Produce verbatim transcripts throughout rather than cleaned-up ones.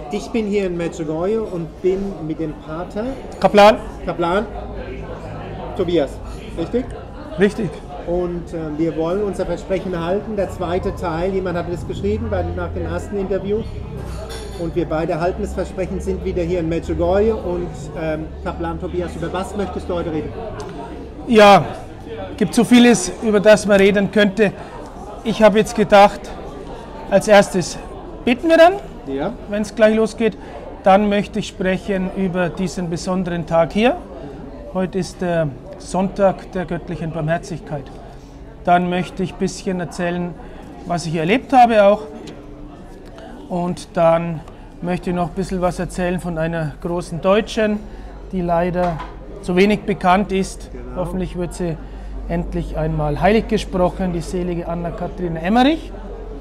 Ich bin hier in Medjugorje und bin mit dem Pater Kaplan. Kaplan Tobias, richtig? Richtig. Und äh, wir wollen unser Versprechen halten. Der zweite Teil, jemand hat es geschrieben bei, nach dem ersten Interview. Und wir beide halten das Versprechen, sind wieder hier in Medjugorje. Und ähm, Kaplan Tobias, über was möchtest du heute reden? Ja, gibt so vieles, über das man reden könnte. Ich habe jetzt gedacht, als erstes beten wir dann, ja. wenn es gleich losgeht. Dann möchte ich sprechen über diesen besonderen Tag hier. Heute ist der Sonntag der göttlichen Barmherzigkeit. Dann möchte ich ein bisschen erzählen, was ich erlebt habe auch. Und dann möchte ich noch ein bisschen was erzählen von einer großen Deutschen, die leider zu wenig bekannt ist. Genau. Hoffentlich wird sie endlich einmal heilig gesprochen, die selige Anna-Kathrin Emmerich.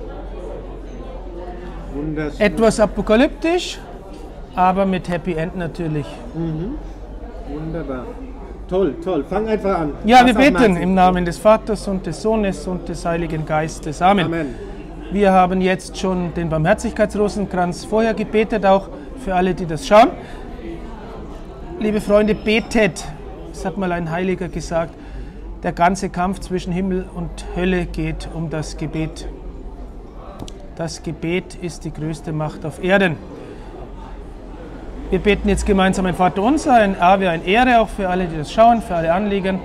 Wunderschön. Etwas apokalyptisch, aber mit Happy End natürlich. Mhm. Wunderbar. Toll, toll. Fang einfach an. Ja, wir beten im Namen des Vaters und des Sohnes und des Heiligen Geistes. Amen. Amen. Wir haben jetzt schon den Barmherzigkeitsrosenkranz vorher gebetet, auch für alle, die das schauen. Liebe Freunde, betet. Das hat mal ein Heiliger gesagt. Der ganze Kampf zwischen Himmel und Hölle geht um das Gebet. Das Gebet ist die größte Macht auf Erden. Wir beten jetzt gemeinsam ein Vaterunser, ein Ave, ein Ehre, auch für alle, die das schauen, für alle Anliegen.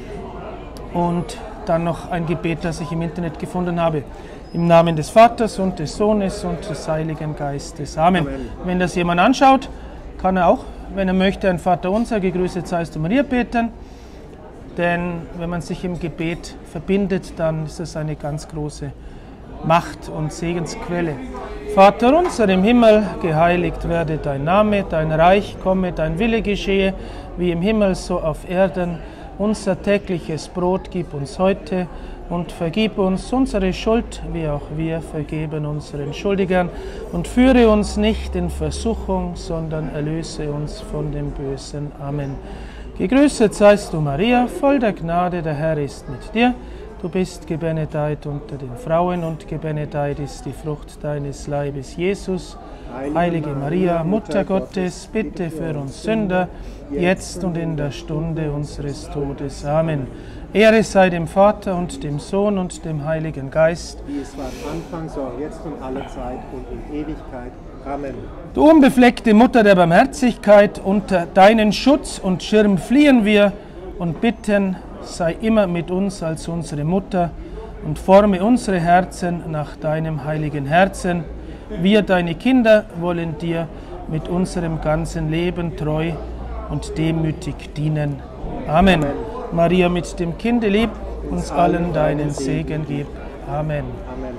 Und dann noch ein Gebet, das ich im Internet gefunden habe. Im Namen des Vaters und des Sohnes und des Heiligen Geistes. Amen. Amen. Wenn das jemand anschaut, kann er auch, wenn er möchte, ein Vaterunser, gegrüßet seist du Maria, beten. Denn wenn man sich im Gebet verbindet, dann ist das eine ganz große Macht und Segensquelle. Vater unser im Himmel, geheiligt werde dein Name, dein Reich komme, dein Wille geschehe, wie im Himmel so auf Erden. Unser tägliches Brot gib uns heute und vergib uns unsere Schuld, wie auch wir vergeben unseren Schuldigern. Und führe uns nicht in Versuchung, sondern erlöse uns von dem Bösen. Amen. Gegrüßet seist du, Maria, voll der Gnade, der Herr ist mit dir. Du bist gebenedeit unter den Frauen und gebenedeit ist die Frucht deines Leibes, Jesus. Heilige Maria, Mutter Gottes, bitte für uns Sünder, jetzt und in der Stunde unseres Todes. Amen. Ehre sei dem Vater und dem Sohn und dem Heiligen Geist. Wie es war am Anfang, so auch jetzt und alle Zeit und in Ewigkeit. Amen. Du unbefleckte Mutter der Barmherzigkeit, unter deinen Schutz und Schirm fliehen wir und bitten, sei immer mit uns als unsere Mutter und forme unsere Herzen nach deinem heiligen Herzen. Wir, deine Kinder, wollen dir mit unserem ganzen Leben treu und demütig dienen. Amen. Amen. Maria mit dem Kinde lieb, uns allen deinen Segen gib. Amen. Amen.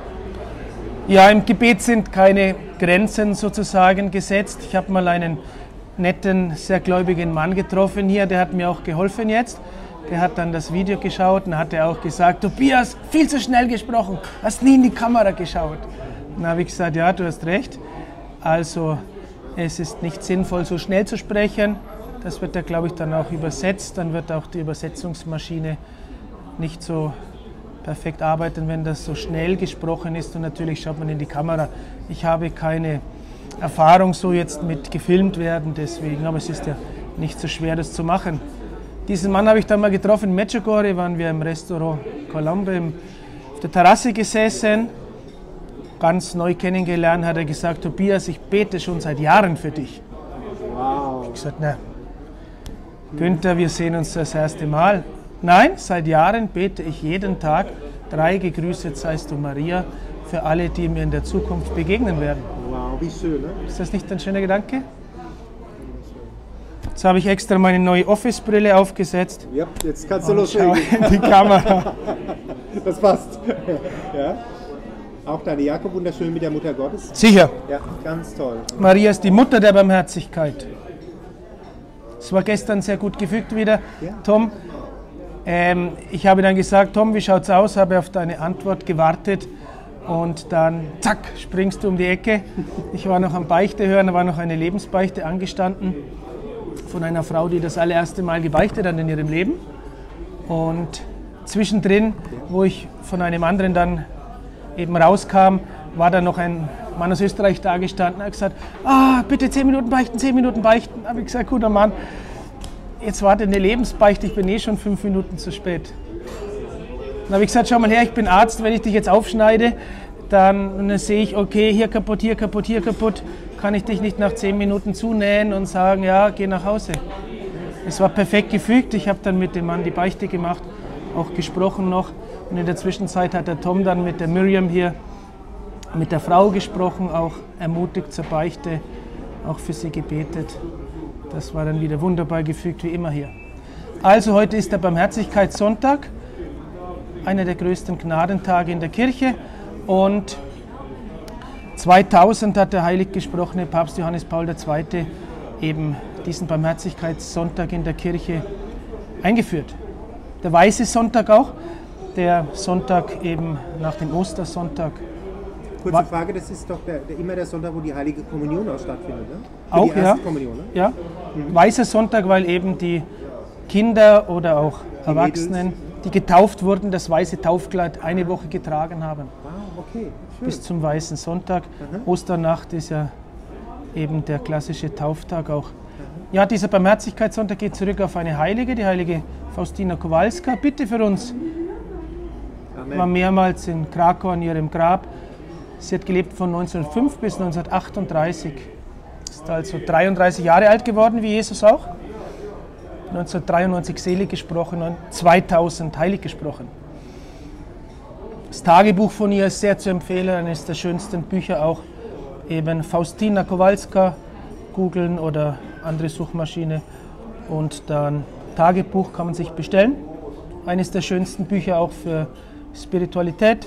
Ja, im Gebet sind keine Grenzen sozusagen gesetzt. Ich habe mal einen netten, sehr gläubigen Mann getroffen hier, der hat mir auch geholfen jetzt. Der hat dann das Video geschaut und hat er auch gesagt, Tobias, viel zu schnell gesprochen, hast nie in die Kamera geschaut. Dann habe ich gesagt, ja, du hast recht. Also es ist nicht sinnvoll, so schnell zu sprechen. Das wird ja, glaube ich, dann auch übersetzt. Dann wird auch die Übersetzungsmaschine nicht so perfekt arbeiten, wenn das so schnell gesprochen ist. Und natürlich schaut man in die Kamera. Ich habe keine Erfahrung so jetzt mit gefilmt werden, deswegen. Aber es ist ja nicht so schwer, das zu machen. Diesen Mann habe ich dann mal getroffen in Medjugorje, waren wir im Restaurant Colombe auf der Terrasse gesessen. Ganz neu kennengelernt, hat er gesagt, Tobias, ich bete schon seit Jahren für dich. Wow. Ich habe gesagt, na, Günther, wir sehen uns das erste Mal. Nein, seit Jahren bete ich jeden Tag, drei gegrüßet seist du Maria, für alle, die mir in der Zukunft begegnen werden. Wow, wie schön, ne? Ist das nicht ein schöner Gedanke? Jetzt habe ich extra meine neue Office-Brille aufgesetzt. Ja, jetzt kannst du loslegen. Die Kamera. Das passt. Ja. Auch deine Jakob wunderschön mit der Mutter Gottes. Sicher. Ja, ganz toll. Maria ist die Mutter der Barmherzigkeit. Es war gestern sehr gut gefügt wieder, Ja. Tom. Ähm, ich habe dann gesagt, Tom, wie schaut's aus? Habe auf deine Antwort gewartet und dann, zack, springst du um die Ecke. Ich war noch am Beichte hören, da war noch eine Lebensbeichte angestanden von einer Frau, die das allererste Mal gebeichtet hat in ihrem Leben. Und zwischendrin, wo ich von einem anderen dann eben rauskam, war da noch ein Mann aus Österreich da gestanden, hat gesagt, ah, bitte zehn Minuten beichten, zehn Minuten beichten. Da habe ich gesagt, guter Mann, jetzt warte eine Lebensbeichte, ich bin eh schon fünf Minuten zu spät. Dann habe ich gesagt, schau mal her, ich bin Arzt, wenn ich dich jetzt aufschneide, dann, dann sehe ich, okay, hier kaputt, hier kaputt, hier kaputt, kann ich dich nicht nach zehn Minuten zunähen und sagen, ja, geh nach Hause. Es war perfekt gefügt, ich habe dann mit dem Mann die Beichte gemacht, auch gesprochen noch. Und in der Zwischenzeit hat der Tom dann mit der Miriam hier, mit der Frau gesprochen, auch ermutigt zur Beichte, auch für sie gebetet. Das war dann wieder wunderbar gefügt, wie immer hier. Also heute ist der Barmherzigkeitssonntag, einer der größten Gnadentage in der Kirche. Und zweitausend hat der heilig gesprochene Papst Johannes Paul der Zweite eben diesen Barmherzigkeitssonntag in der Kirche eingeführt. Der Weiße Sonntag auch, der Sonntag eben nach dem Ostersonntag. Kurze Frage, das ist doch der, der, immer der Sonntag, wo die Heilige Kommunion auch stattfindet, ne? Für auch, die erste ja. Kommunion, ne? Ja. Mhm. Weißer Sonntag, weil eben die Kinder oder auch die Erwachsenen, Mädels, die getauft wurden, das weiße Taufkleid eine Woche getragen haben. Wow, okay. Schön. Bis zum Weißen Sonntag. Mhm. Osternacht ist ja eben der klassische Tauftag auch. Mhm. Ja, dieser Barmherzigkeitssonntag geht zurück auf eine Heilige, die heilige Faustina Kowalska. Bitte für uns. Amen. War mehrmals in Krakau an ihrem Grab. Sie hat gelebt von neunzehnhundertfünf bis neunzehnhundertachtunddreißig. Ist also dreiunddreißig Jahre alt geworden, wie Jesus auch. neunzehnhundertdreiundneunzig selig gesprochen und zweitausend heilig gesprochen. Das Tagebuch von ihr ist sehr zu empfehlen, eines der schönsten Bücher auch. Eben Faustina Kowalska, googeln oder andere Suchmaschine. Und dann Tagebuch kann man sich bestellen. Eines der schönsten Bücher auch für Spiritualität.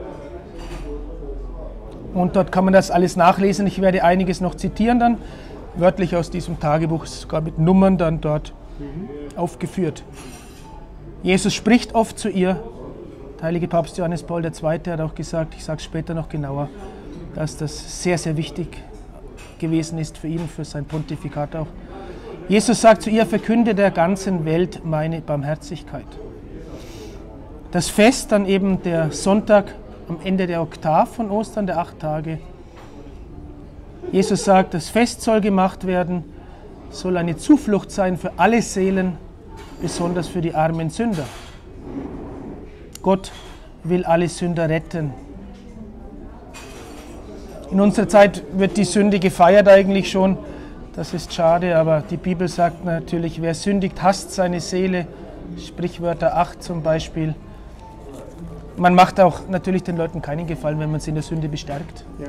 Und dort kann man das alles nachlesen. Ich werde einiges noch zitieren dann, wörtlich aus diesem Tagebuch, sogar mit Nummern dann dort mhm. aufgeführt. Jesus spricht oft zu ihr. Der heilige Papst Johannes Paul der Zweite hat auch gesagt, ich sage es später noch genauer, dass das sehr, sehr wichtig gewesen ist für ihn, für sein Pontifikat auch. Jesus sagt zu ihr, verkünde der ganzen Welt meine Barmherzigkeit. Das Fest, dann eben der Sonntag am Ende der Oktav von Ostern, der acht Tage. Jesus sagt, das Fest soll gemacht werden, soll eine Zuflucht sein für alle Seelen, besonders für die armen Sünder. Gott will alle Sünder retten. In unserer Zeit wird die Sünde gefeiert eigentlich schon. Das ist schade, aber die Bibel sagt natürlich, wer sündigt, hasst seine Seele. Sprichwörter acht zum Beispiel. Man macht auch natürlich den Leuten keinen Gefallen, wenn man sie in der Sünde bestärkt. Ja.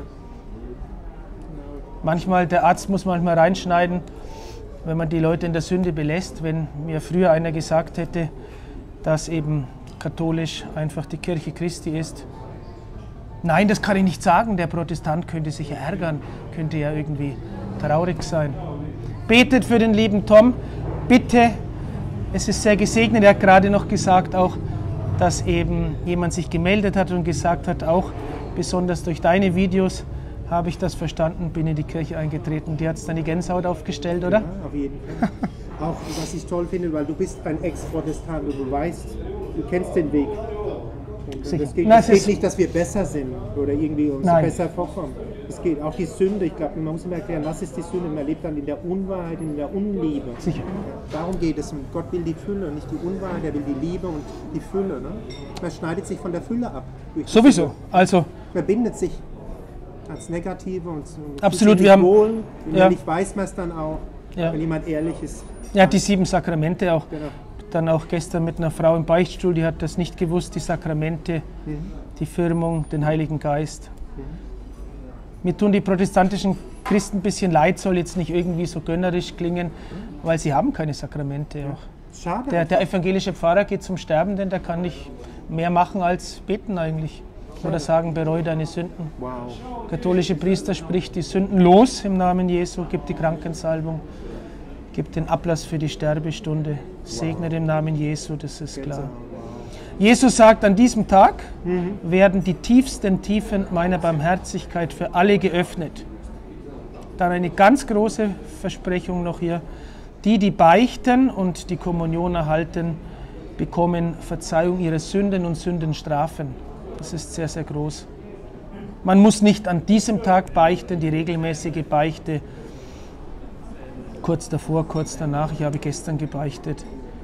Manchmal, der Arzt muss manchmal reinschneiden, wenn man die Leute in der Sünde belässt. Wenn mir früher einer gesagt hätte, dass eben katholisch einfach die Kirche Christi ist. Nein, das kann ich nicht sagen. Der Protestant könnte sich ja ärgern, könnte ja irgendwie traurig sein. Betet für den lieben Tom. Bitte, es ist sehr gesegnet. Er hat gerade noch gesagt auch, dass eben jemand sich gemeldet hat und gesagt hat, auch besonders durch deine Videos habe ich das verstanden, bin in die Kirche eingetreten. Die hat es dann die Gänsehaut aufgestellt, oder? Ja, auf jeden Fall. Auch was ich toll finde, weil du bist ein Ex-Protestant und du weißt, du kennst den Weg. Und es geht, Nein, es geht nicht, dass wir besser sind oder irgendwie uns Nein. besser vorkommen. Es geht auch die Sünde. Ich glaube, man muss immer erklären, was ist die Sünde? Man lebt dann in der Unwahrheit, in der Unliebe. Sicher. Darum geht es. Und Gott will die Fülle, nicht die Unwahrheit. Er will die Liebe und die Fülle. Ne? Man schneidet sich von der Fülle ab. Sowieso. Fülle. Also. Man bindet sich ans Negative und absolut. Wir haben. Wohl. Wenn ja. man nicht weiß, man es dann auch. Ja. Wenn jemand ehrlich ist. Ja, die sieben Sakramente auch. Genau. Dann auch gestern mit einer Frau im Beichtstuhl, die hat das nicht gewusst, die Sakramente, mhm. die Firmung, den Heiligen Geist. Mhm. Mir tun die protestantischen Christen ein bisschen leid, soll jetzt nicht irgendwie so gönnerisch klingen, mhm. weil sie haben keine Sakramente. Auch. Schade. Der, der evangelische Pfarrer geht zum Sterben, denn der kann nicht mehr machen als beten eigentlich. Schade. Oder sagen, bereue deine Sünden. Wow. Katholische Priester spricht die Sünden los im Namen Jesu, gibt die Krankensalbung. Gibt den Ablass für die Sterbestunde. Segne wow. im Namen Jesu, das ist klar. Jesus sagt, an diesem Tag mhm. werden die tiefsten Tiefen meiner Barmherzigkeit für alle geöffnet. Dann eine ganz große Versprechung noch hier. Die, die beichten und die Kommunion erhalten, bekommen Verzeihung ihrer Sünden und Sündenstrafen. Das ist sehr, sehr groß. Man muss nicht an diesem Tag beichten, die regelmäßige Beichte kurz davor, kurz danach. Ich habe gestern gebeichtet.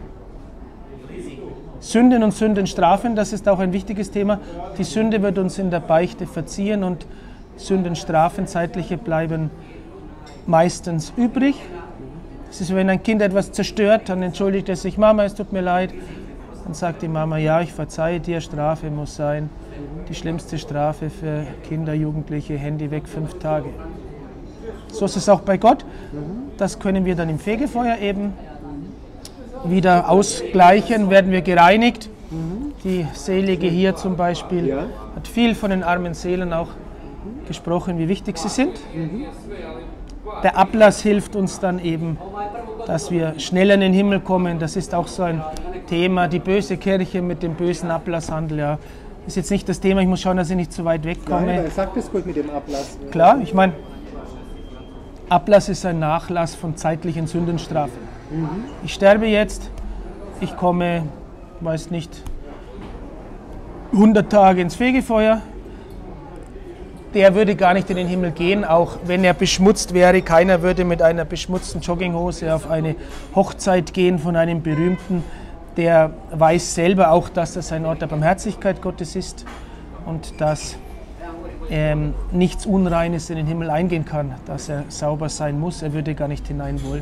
Sünden und Sündenstrafen, das ist auch ein wichtiges Thema. Die Sünde wird uns in der Beichte verziehen und Sündenstrafen, zeitliche, bleiben meistens übrig. Es ist, wenn ein Kind etwas zerstört, dann entschuldigt es sich, Mama, es tut mir leid. Dann sagt die Mama, ja, ich verzeihe dir, Strafe muss sein. Die schlimmste Strafe für Kinder, Jugendliche, Handy weg, fünf Tage. So ist es auch bei Gott. Das können wir dann im Fegefeuer eben wieder ausgleichen, werden wir gereinigt. Die Selige hier zum Beispiel Ja. hat viel von den armen Seelen auch gesprochen, wie wichtig sie sind. Der Ablass hilft uns dann eben, dass wir schneller in den Himmel kommen. Das ist auch so ein Thema, die böse Kirche mit dem bösen Ablasshandel. Ja. Das ist jetzt nicht das Thema, ich muss schauen, dass ich nicht zu weit wegkomme. Nein, aber sag das gut mit dem Ablass. Klar, ich meine, Ablass ist ein Nachlass von zeitlichen Sündenstrafen. Mhm. Ich sterbe jetzt, ich komme, weiß nicht, hundert Tage ins Fegefeuer. Der würde gar nicht in den Himmel gehen, auch wenn er beschmutzt wäre. Keiner würde mit einer beschmutzten Jogginghose auf eine Hochzeit gehen von einem Berühmten. Der weiß selber auch, dass das ein Ort der Barmherzigkeit Gottes ist und dass ähm, nichts Unreines in den Himmel eingehen kann, dass er sauber sein muss. Er würde gar nicht hinein wollen.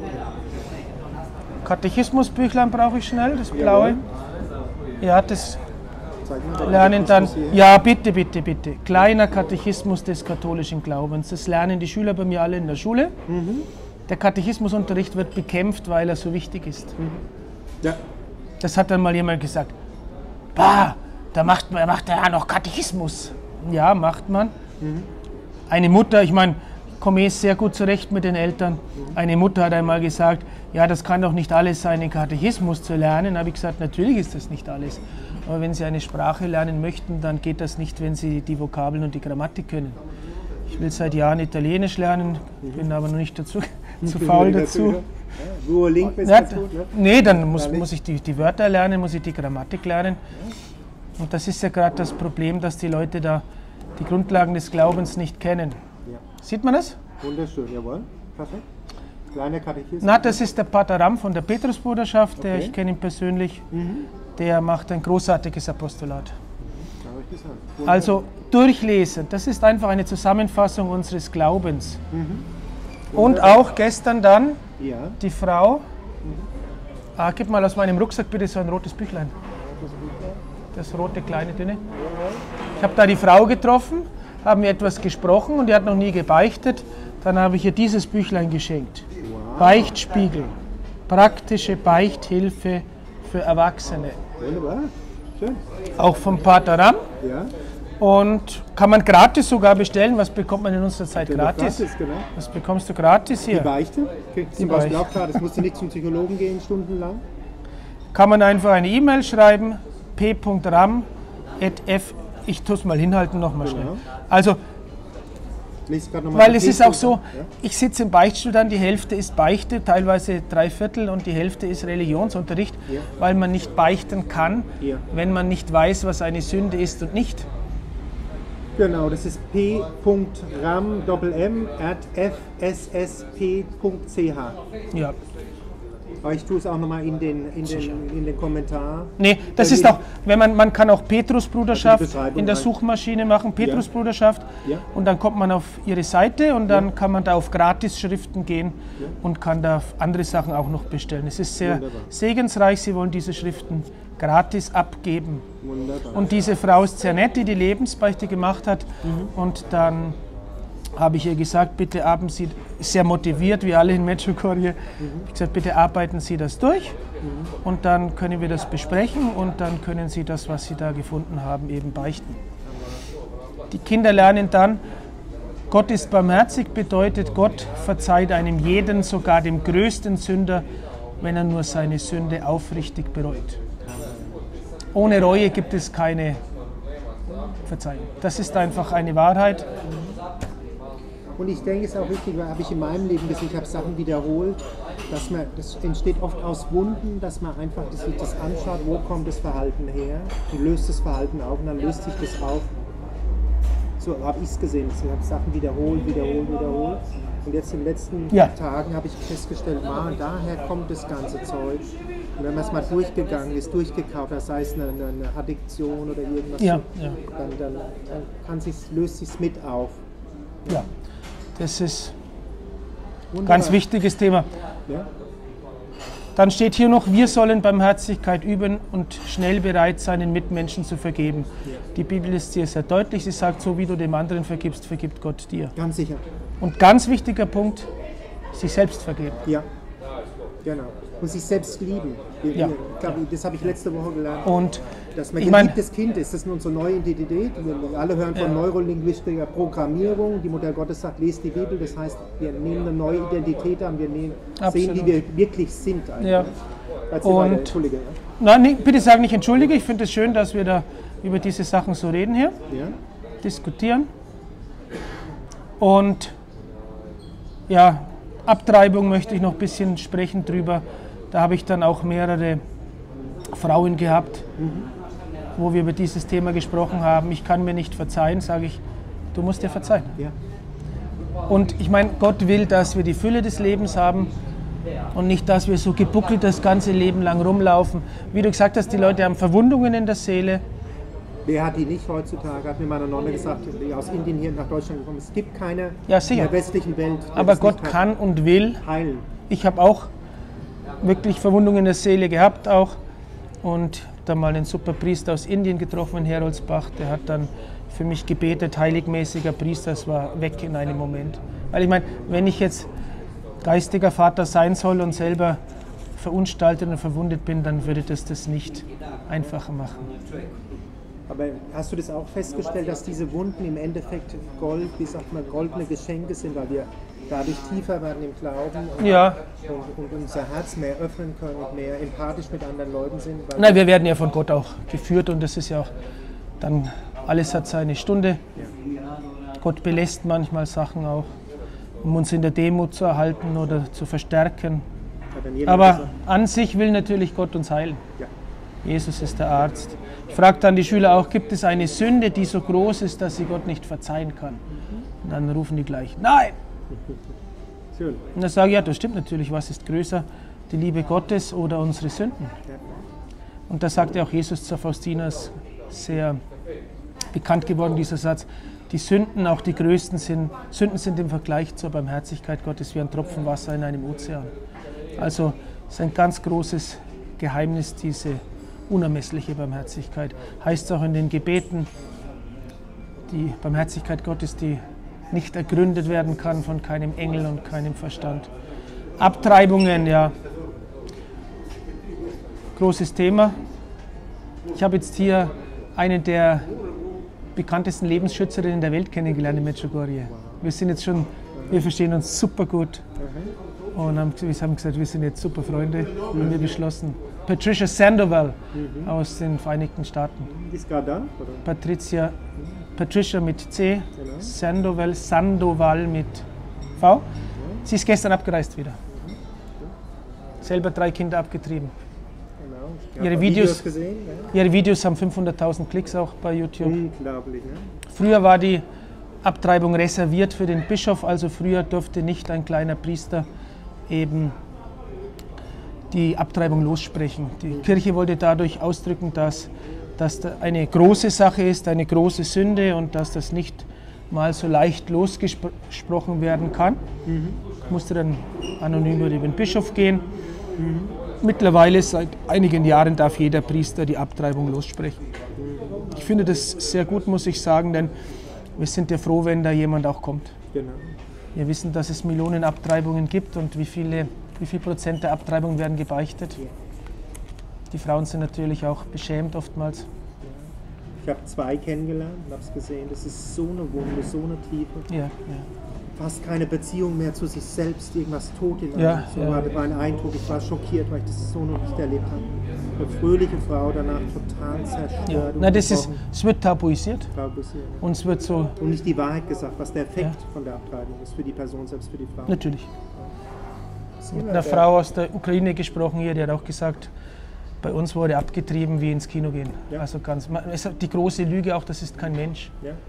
Katechismusbüchlein brauche ich schnell, das blaue. Ja, das lernen dann. Ja, bitte, bitte, bitte. Kleiner Katechismus des katholischen Glaubens. Das lernen die Schüler bei mir alle in der Schule. Mhm. Der Katechismusunterricht wird bekämpft, weil er so wichtig ist. Mhm. Ja. Das hat dann mal jemand gesagt. Bah, da macht, macht der Herr noch Katechismus. Ja, macht man. Mhm. Eine Mutter, ich meine, ich komme eh sehr gut zurecht mit den Eltern. Mhm. Eine Mutter hat einmal gesagt, ja, das kann doch nicht alles sein, den Katechismus zu lernen. Da habe ich gesagt, natürlich ist das nicht alles. Aber wenn Sie eine Sprache lernen möchten, dann geht das nicht, wenn Sie die Vokabeln und die Grammatik können. Ich will seit Jahren Italienisch lernen, bin aber noch nicht dazu, zu faul dazu. Duolingo ist ja, das gut, ne? Nee, dann muss, muss ich die, die Wörter lernen, muss ich die Grammatik lernen. Und das ist ja gerade das Problem, dass die Leute da die Grundlagen des Glaubens nicht kennen. Ja. Sieht man das? Wunderschön, jawohl. Perfekt. Kleiner Katechismus. Na, das ist der Pater Ram von der Petrusbruderschaft, der, Okay. ich kenne ihn persönlich. Mhm. Der macht ein großartiges Apostolat. Da habe ich gesagt. Also durchlesen, das ist einfach eine Zusammenfassung unseres Glaubens. Mhm. Und auch gestern dann Ja. die Frau, ah, gib mal aus meinem Rucksack bitte so ein rotes Büchlein. Das rote, kleine, dünne. Ich habe da die Frau getroffen, haben mir etwas gesprochen und die hat noch nie gebeichtet. Dann habe ich ihr dieses Büchlein geschenkt. Wow. Beichtspiegel, praktische Beichthilfe für Erwachsene. Wunderbar. Schön. Auch vom Pater Ram. Ja. Und kann man gratis sogar bestellen. Was bekommt man in unserer Zeit gratis? Gratis, genau. Was bekommst du gratis Die hier? Beichte. Okay. Zum Beichte. Beispiel auch klar, das musst du nicht zum Psychologen gehen, stundenlang. Kann man einfach eine E-Mail schreiben, p punkt ram at f. Ich tue es mal hinhalten, nochmal schnell. Genau. Also, Lies grad noch mal weil die es ist auch Bibel, so, ja? ich sitze im Beichtstuhl dann, die Hälfte ist Beichte, teilweise drei Viertel und die Hälfte ist Religionsunterricht, Ja. weil man nicht beichten kann, Ja. wenn man nicht weiß, was eine Sünde ist und nicht. Genau, das ist p punkt ram at f s s p punkt c h. Ja. Aber ich tue es auch nochmal in den, in, den, in den Kommentar. Nee, das Äh, ist auch, wenn man, man kann auch Petrusbruderschaft Also die Beschreibung in der rein. Suchmaschine machen, Petrusbruderschaft, Ja. und dann kommt man auf ihre Seite und dann kann man da auf Gratis-Schriften gehen Ja. und kann da andere Sachen auch noch bestellen. Es ist sehr Wunderbar. segensreich, sie wollen diese Schriften gratis abgeben. Wunderbar. Und diese Frau ist sehr nett, die die Lebensbeichte gemacht hat. Mhm. Und dann habe ich ihr gesagt, bitte arbeiten Sie, sehr motiviert, wie alle in Medjugorje, Mhm. ich gesagt, bitte arbeiten Sie das durch Mhm. und dann können wir das besprechen und dann können Sie das, was Sie da gefunden haben, eben beichten. Die Kinder lernen dann, Gott ist barmherzig, bedeutet, Gott verzeiht einem jeden, sogar dem größten Sünder, wenn er nur seine Sünde aufrichtig bereut. Ohne Reue gibt es keine Verzeihung. Das ist einfach eine Wahrheit. Und ich denke, es ist auch wichtig, weil habe ich in meinem Leben gesehen, ich habe Sachen wiederholt, dass man, das entsteht oft aus Wunden, dass man einfach das, das anschaut, wo kommt das Verhalten her, und löst das Verhalten auf und dann löst sich das auf. so habe ich es gesehen. Ich habe Sachen wiederholt, wiederholt, wiederholt. Und jetzt in den letzten Ja. Tagen habe ich festgestellt, ah, daher kommt das ganze Zeug. Und wenn man es mal durchgegangen ist, durchgekaut, das sei es eine, eine, eine Addiktion oder irgendwas, Ja, so, ja. dann, dann, dann kann sich's, löst sich mit auf. Ja, das ist ein Wunderbar. ganz wichtiges Thema. Ja? Dann steht hier noch, wir sollen Barmherzigkeit üben und schnell bereit sein, den Mitmenschen zu vergeben. Die Bibel ist hier sehr deutlich, sie sagt, so wie du dem anderen vergibst, vergibt Gott dir. Ganz sicher. Und ganz wichtiger Punkt, sich selbst vergeben. Ja, genau. Und sich selbst lieben. Wir, Ja. wir, ich glaube, das habe ich letzte Woche gelernt. Und Dass man ich mein- geliebtes Kind ist, das ist unsere neue Identität. Wir alle hören von Ja. neurolinguistischer Programmierung. Die Mutter Gottes sagt, lest die Bibel. Das heißt, wir nehmen eine neue Identität an. Wir nehmen, sehen, Absolut. wie wir wirklich sind. Eigentlich. Ja. Erzähl Und- weiter, Entschuldige. Nein, nee, bitte sag nicht entschuldige, ich finde es schön, dass wir da über diese Sachen so reden hier, Ja? diskutieren. Und ja, Abtreibung möchte ich noch ein bisschen sprechen drüber. Da habe ich dann auch mehrere Frauen gehabt, wo wir über dieses Thema gesprochen haben. Ich kann mir nicht verzeihen, sage ich, du musst dir verzeihen. Ja. Und ich meine, Gott will, dass wir die Fülle des Lebens haben und nicht, dass wir so gebuckelt das ganze Leben lang rumlaufen. Wie du gesagt hast, die Leute haben Verwundungen in der Seele. Wer hat die nicht heutzutage? Hat mir meine Nonne gesagt, die aus Indien hier nach Deutschland gekommen ist. Es gibt keine Ja, sicher. in der westlichen Welt. die Aber das Gott nicht kann und will. heilen. Ich habe auch wirklich Verwundungen in der Seele gehabt auch und da mal einen super Priester aus Indien getroffen in Heroldsbach. Der hat dann für mich gebetet, heiligmäßiger Priester, es war weg in einem Moment. Weil ich meine, wenn ich jetzt geistiger Vater sein soll und selber verunstaltet und verwundet bin, dann würde das das nicht einfacher machen. Aber hast du das auch festgestellt, dass diese Wunden im Endeffekt Gold, wie sagt man, goldene Geschenke sind, weil wir dadurch tiefer werden im Glauben und, Ja, und, und unser Herz mehr öffnen können und mehr empathisch mit anderen Leuten sind? Weil nein, wir werden ja von Gott auch geführt und das ist ja auch dann, alles hat seine Stunde. Gott belässt manchmal Sachen auch, um uns in der Demut zu erhalten oder zu verstärken. hat dann jemand Aber gesagt, an sich will natürlich Gott uns heilen. ja. Jesus ist der Arzt. Ich frage dann die Schüler auch, gibt es eine Sünde, die so groß ist, dass sie Gott nicht verzeihen kann? Und dann rufen die gleich, nein! Schön. Und dann sage ich, ja, das stimmt natürlich, was ist größer, die Liebe Gottes oder unsere Sünden? Ja. Und da sagte auch Jesus zur Faustina, ist sehr bekannt geworden, dieser Satz, die Sünden, auch die größten sind, Sünden sind im Vergleich zur Barmherzigkeit Gottes wie ein Tropfen Wasser in einem Ozean. Also es ist ein ganz großes Geheimnis, diese unermessliche Barmherzigkeit. Heißt auch in den Gebeten, die Barmherzigkeit Gottes, die nicht ergründet werden kann von keinem Engel und keinem Verstand. Abtreibungen, ja, großes Thema. Ich habe jetzt hier eine der bekanntesten Lebensschützerinnen der Welt kennengelernt in Medjugorje. Wir sind jetzt schon, wir verstehen uns super gut und haben, wir haben gesagt, wir sind jetzt super Freunde und wir beschlossen. Patricia Sandoval aus den Vereinigten Staaten. Die ist gerade da? Oder? Patricia, Patricia mit C, Genau. Sandoval, Sandoval mit V. Sie ist gestern abgereist wieder. Selber drei Kinder abgetrieben. Genau. Ich Ihre habe Videos- gesehen. Ja. Ihre Videos haben fünfhunderttausend Klicks auch bei YouTube. Unglaublich, ne? Früher war die Abtreibung reserviert für den Bischof, also früher durfte nicht ein kleiner Priester eben die Abtreibung lossprechen. Die Kirche wollte dadurch ausdrücken, dass das eine große Sache ist, eine große Sünde und dass das nicht mal so leicht losgesprochen werden kann. Ich musste dann anonym über den Bischof gehen. Mittlerweile, seit einigen Jahren, darf jeder Priester die Abtreibung lossprechen. Ich finde das sehr gut, muss ich sagen, denn wir sind ja froh, wenn da jemand auch kommt. Genau. Wir wissen, dass es Millionen Abtreibungen gibt und wie viele, wie viel Prozent der Abtreibungen werden gebeichtet. Die Frauen sind natürlich auch beschämt oftmals. Ich habe zwei kennengelernt und habe es gesehen. Das ist so eine Wunde, so eine Tiefe. Ja, ja. Fast keine Beziehung mehr zu sich selbst, irgendwas tot in einem. Ja, so ja. war mein Eindruck. Ich war schockiert, weil ich das so noch nicht erlebt habe. Eine fröhliche Frau, danach total zerstört. Ja. und Na, das ist, gebrochen. es wird tabuisiert Tabuisiert. und es wird so, Und nicht die Wahrheit gesagt, was der Effekt Ja. von der Abtreibung ist für die Person, selbst für die Frau. natürlich. Das ist Mit immer einer der- Frau aus der Ukraine gesprochen hier, die hat auch gesagt, bei uns wurde abgetrieben wie ins Kino gehen. Ja. Also ganz, man- es ist die große Lüge auch, das ist kein Mensch. Ja.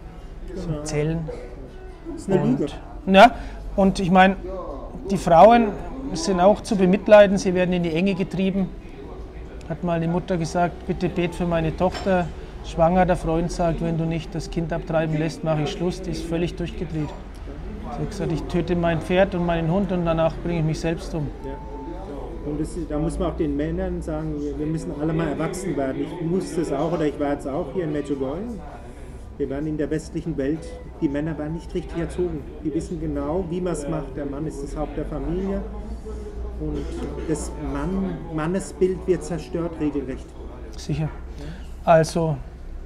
Genau. Zellen. Das ist eine und, Lüge. Ja, und ich meine, die Frauen sind auch zu bemitleiden, sie werden in die Enge getrieben. Hat mal eine Mutter gesagt, bitte bet für meine Tochter. Schwanger, der Freund sagt, wenn du nicht das Kind abtreiben lässt, mache ich Schluss. Die ist völlig durchgedreht. Sie hat gesagt, ich töte mein Pferd und meinen Hund und danach bringe ich mich selbst um. Ja. Und das, da muss man auch den Männern sagen, wir müssen alle mal erwachsen werden. Ich musste es auch, oder ich war jetzt auch hier in Medjugorje. Wir waren in der westlichen Welt, die Männer waren nicht richtig erzogen. Die wissen genau, wie man es macht. Der Mann ist das Haupt der Familie. Und das Mann, Mannesbild wird zerstört regelrecht. Sicher. Also,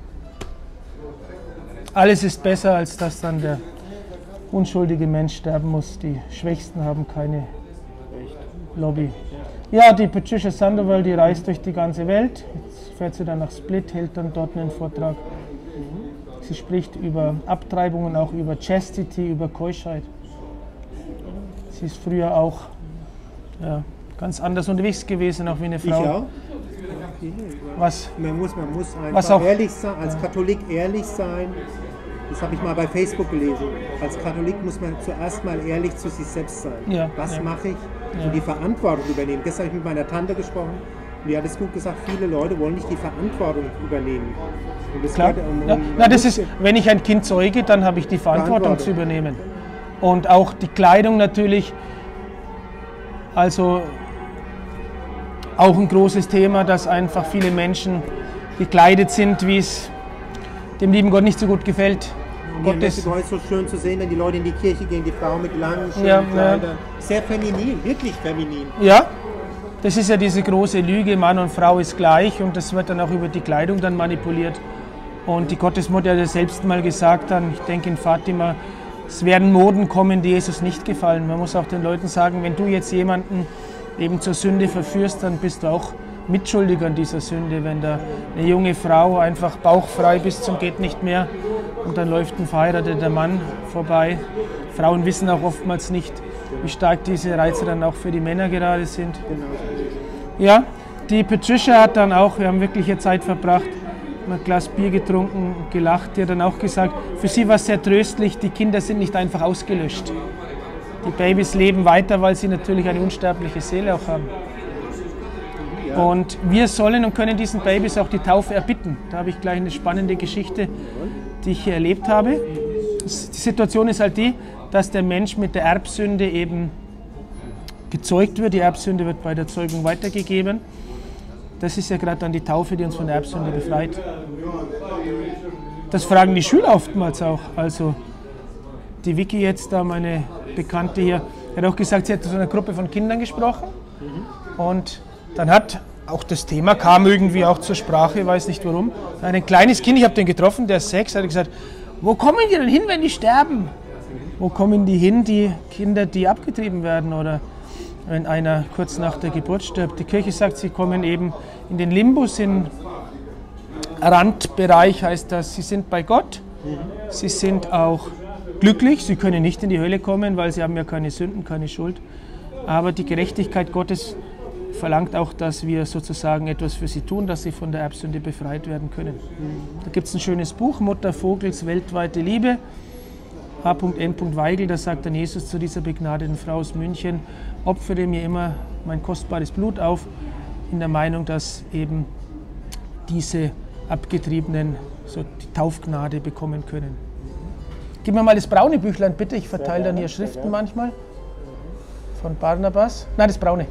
alles ist besser, als dass dann der unschuldige Mensch sterben muss. Die Schwächsten haben keine Lobby. Ja, die Patricia Sandoval, die reist durch die ganze Welt. Jetzt fährt sie dann nach Split, hält dann dort einen Vortrag. Sie spricht über Abtreibungen, auch über Chastity, über Keuschheit. Sie ist früher auch ja, ganz anders unterwegs gewesen, auch wie eine Frau. Ich auch. Was? Man muss, man muss einfach Was auch, ehrlich sein, als ja. Katholik ehrlich sein. Das habe ich mal bei Facebook gelesen. Als Katholik muss man zuerst mal ehrlich zu sich selbst sein. Ja, Was ja. mache ich? Ja. Und die Verantwortung übernehmen. Gestern habe ich mit meiner Tante gesprochen. Und die hat es gut gesagt, viele Leute wollen nicht die Verantwortung übernehmen. Und das Klar. geht um, um, Ja. Na, das ist, wenn ich ein Kind zeuge, dann habe ich die Verantwortung, Verantwortung. zu übernehmen. Und auch die Kleidung natürlich. Also auch ein großes Thema, dass einfach viele Menschen gekleidet sind, wie es dem lieben Gott nicht so gut gefällt. Gott Gott ist, ist so schön zu sehen, wenn die Leute in die Kirche gehen, die Frauen mit langen, schönen Ja, ja. Kleidern. Sehr feminin, wirklich feminin. ja, das ist ja diese große Lüge, Mann und Frau ist gleich, und das wird dann auch über die Kleidung dann manipuliert. Und die Gottesmutter hat ja selbst mal gesagt, dann, ich denke in Fatima, es werden Moden kommen, die Jesus nicht gefallen. Man muss auch den Leuten sagen, wenn du jetzt jemanden eben zur Sünde verführst, dann bist du auch mitschuldig an dieser Sünde. Wenn da eine junge Frau einfach bauchfrei bis zum geht nicht mehr und dann läuft ein verheirateter Mann vorbei. Frauen wissen auch oftmals nicht, wie stark diese Reize dann auch für die Männer gerade sind. Ja, die Patricia hat dann auch, wir haben wirklich hier Zeit verbracht, ein Glas Bier getrunken, gelacht. Die hat dann auch gesagt, für sie war es sehr tröstlich, die Kinder sind nicht einfach ausgelöscht. Die Babys leben weiter, weil sie natürlich eine unsterbliche Seele auch haben. Ja. Und wir sollen und können diesen Babys auch die Taufe erbitten. Da habe ich gleich eine spannende Geschichte, die ich hier erlebt habe. Die Situation ist halt die, dass der Mensch mit der Erbsünde eben gezeugt wird. Die Erbsünde wird bei der Zeugung weitergegeben. Das ist ja gerade dann die Taufe, die uns von der Erbsünde befreit. Das fragen die Schüler oftmals auch. Also die Vicky jetzt da, meine Bekannte hier, hat auch gesagt, sie hat zu einer Gruppe von Kindern gesprochen. Und dann hat auch das Thema, kam irgendwie auch zur Sprache, ich weiß nicht warum. Ein kleines Kind, ich habe den getroffen, der ist sechs, hat gesagt, wo kommen die denn hin, wenn die sterben? Wo kommen die hin, die Kinder, die abgetrieben werden oder wenn einer kurz nach der Geburt stirbt? Die Kirche sagt, sie kommen eben in den Limbus, in Randbereich, heißt das, sie sind bei Gott, sie sind auch glücklich, sie können nicht in die Hölle kommen, weil sie haben ja keine Sünden, keine Schuld. Aber die Gerechtigkeit Gottes verlangt auch, dass wir sozusagen etwas für sie tun, dass sie von der Erbsünde befreit werden können. Da gibt es ein schönes Buch, Mutter Vogels weltweite Liebe, H M Weigel, da sagt dann Jesus zu dieser begnadeten Frau aus München, opfere mir immer mein kostbares Blut auf, in der Meinung, dass eben diese Abgetriebenen so die Taufgnade bekommen können. Gib mir mal das braune Büchlein bitte, ich verteile dann hier Schriften manchmal. Von Barnabas. Nein, das braune.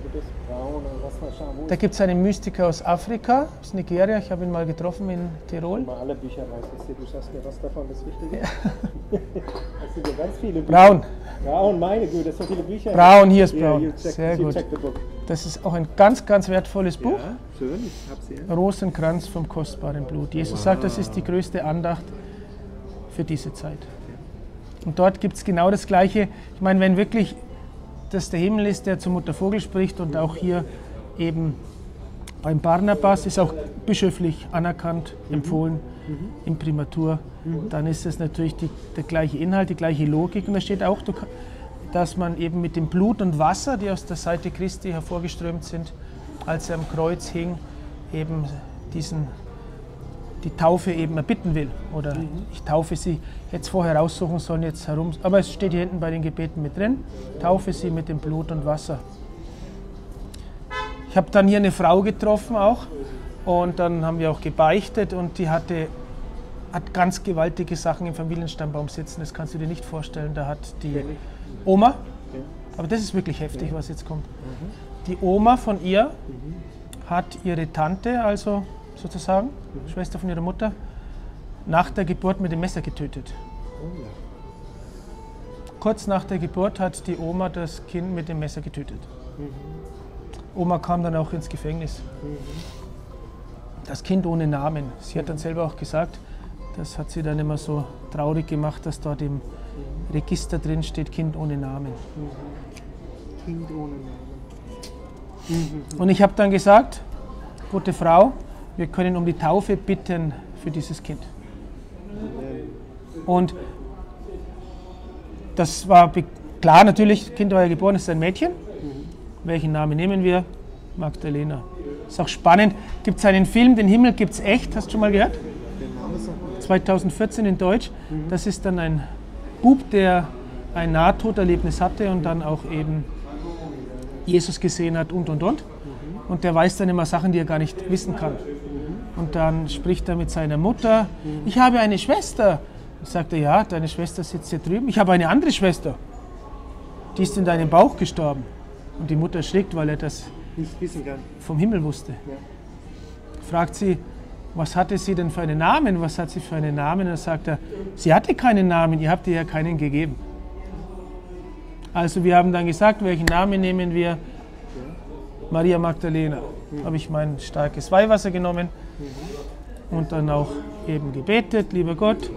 Da gibt es einen Mystiker aus Afrika, aus Nigeria. Ich habe ihn mal getroffen in Tirol. Mal alle Bücher rein. Du sagst mir, was davon ist wichtig. Das sind ja ganz viele Bücher. Braun. Braun, meine Güte, so viele Bücher. Braun, hier ist braun. Yeah, check, sehr gut. Check the book. Das ist auch ein ganz, ganz wertvolles Buch. Ja, schön, ich hab's hier. Rosenkranz vom kostbaren Blut. Jesus wow. sagt, das ist die größte Andacht für diese Zeit. Und dort gibt es genau das Gleiche. Ich meine, wenn wirklich das der Himmel ist, der zu Mutter Vogel spricht und auch hier eben beim Barnabas ist auch bischöflich anerkannt, mhm. empfohlen, mhm. Imprimatur, mhm. dann ist es natürlich die, der gleiche Inhalt, die gleiche Logik. Und da steht auch, dass man eben mit dem Blut und Wasser, die aus der Seite Christi hervorgeströmt sind, als er am Kreuz hing, eben diesen die Taufe eben erbitten will. Oder mhm. ich taufe sie, jetzt vorher raussuchen sollen, jetzt herum. Aber es steht hier hinten bei den Gebeten mit drin, taufe sie mit dem Blut und Wasser. Ich habe dann hier eine Frau getroffen auch und dann haben wir auch gebeichtet und die hatte hat ganz gewaltige Sachen im Familienstammbaum sitzen, das kannst du dir nicht vorstellen. Da hat die Oma, aber das ist wirklich heftig, was jetzt kommt. Die Oma von ihr hat ihre Tante, also sozusagen, Schwester von ihrer Mutter, nach der Geburt mit dem Messer getötet. Kurz nach der Geburt hat die Oma das Kind mit dem Messer getötet. Oma kam dann auch ins Gefängnis. Das Kind ohne Namen. Sie hat dann selber auch gesagt, das hat sie dann immer so traurig gemacht, dass dort im Register drin steht, Kind ohne Namen. Kind ohne Namen. Und ich habe dann gesagt, gute Frau, wir können um die Taufe bitten für dieses Kind. Und das war klar, natürlich, das Kind war ja geboren, es ist ein Mädchen. Welchen Namen nehmen wir? Magdalena. Ist auch spannend. Gibt es einen Film, Den Himmel gibt's echt, hast du schon mal gehört? zweitausendvierzehn in Deutsch. Das ist dann ein Bub, der ein Nahtoderlebnis hatte und dann auch eben Jesus gesehen hat und und und. Und der weiß dann immer Sachen, die er gar nicht wissen kann. Und dann spricht er mit seiner Mutter. Ich habe eine Schwester. Sagt er, ja, deine Schwester sitzt hier drüben. Ich habe eine andere Schwester. Die ist in deinem Bauch gestorben. Und die Mutter erschrickt, weil er das nicht wissen kann. Vom Himmel wusste. Ja. Fragt sie, was hatte sie denn für einen Namen? Was hat sie für einen Namen? Und dann sagt er, sie hatte keinen Namen, ihr habt ihr ja keinen gegeben. Also wir haben dann gesagt, welchen Namen nehmen wir? Maria Magdalena. Mhm. Habe ich mein starkes Weihwasser genommen mhm. und dann auch eben gebetet, lieber Gott,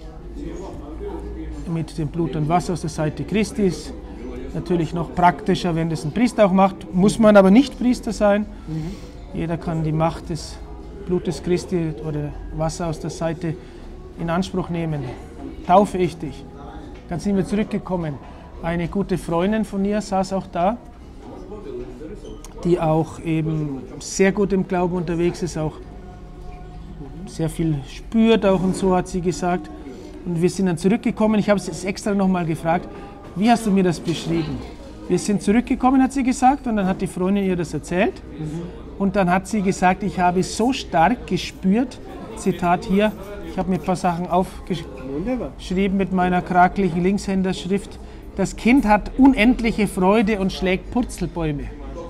mit dem Blut und Wasser aus der Seite Christi. Natürlich noch praktischer, wenn das ein Priester auch macht, muss man aber nicht Priester sein. Mhm. Jeder kann die Macht des Blutes Christi oder Wasser aus der Seite in Anspruch nehmen. Taufe ich dich. Dann sind wir zurückgekommen. Eine gute Freundin von ihr saß auch da, die auch eben sehr gut im Glauben unterwegs ist, auch sehr viel spürt auch und so, hat sie gesagt. Und wir sind dann zurückgekommen. Ich habe sie jetzt extra nochmal gefragt, wie hast du mir das beschrieben? Wir sind zurückgekommen, hat sie gesagt, und dann hat die Freundin ihr das erzählt. Mhm. Und dann hat sie gesagt, ich habe so stark gespürt, Zitat hier, ich habe mir ein paar Sachen aufgeschrieben mit meiner krakeligen Linkshänderschrift, das Kind hat unendliche Freude und schlägt Purzelbäume.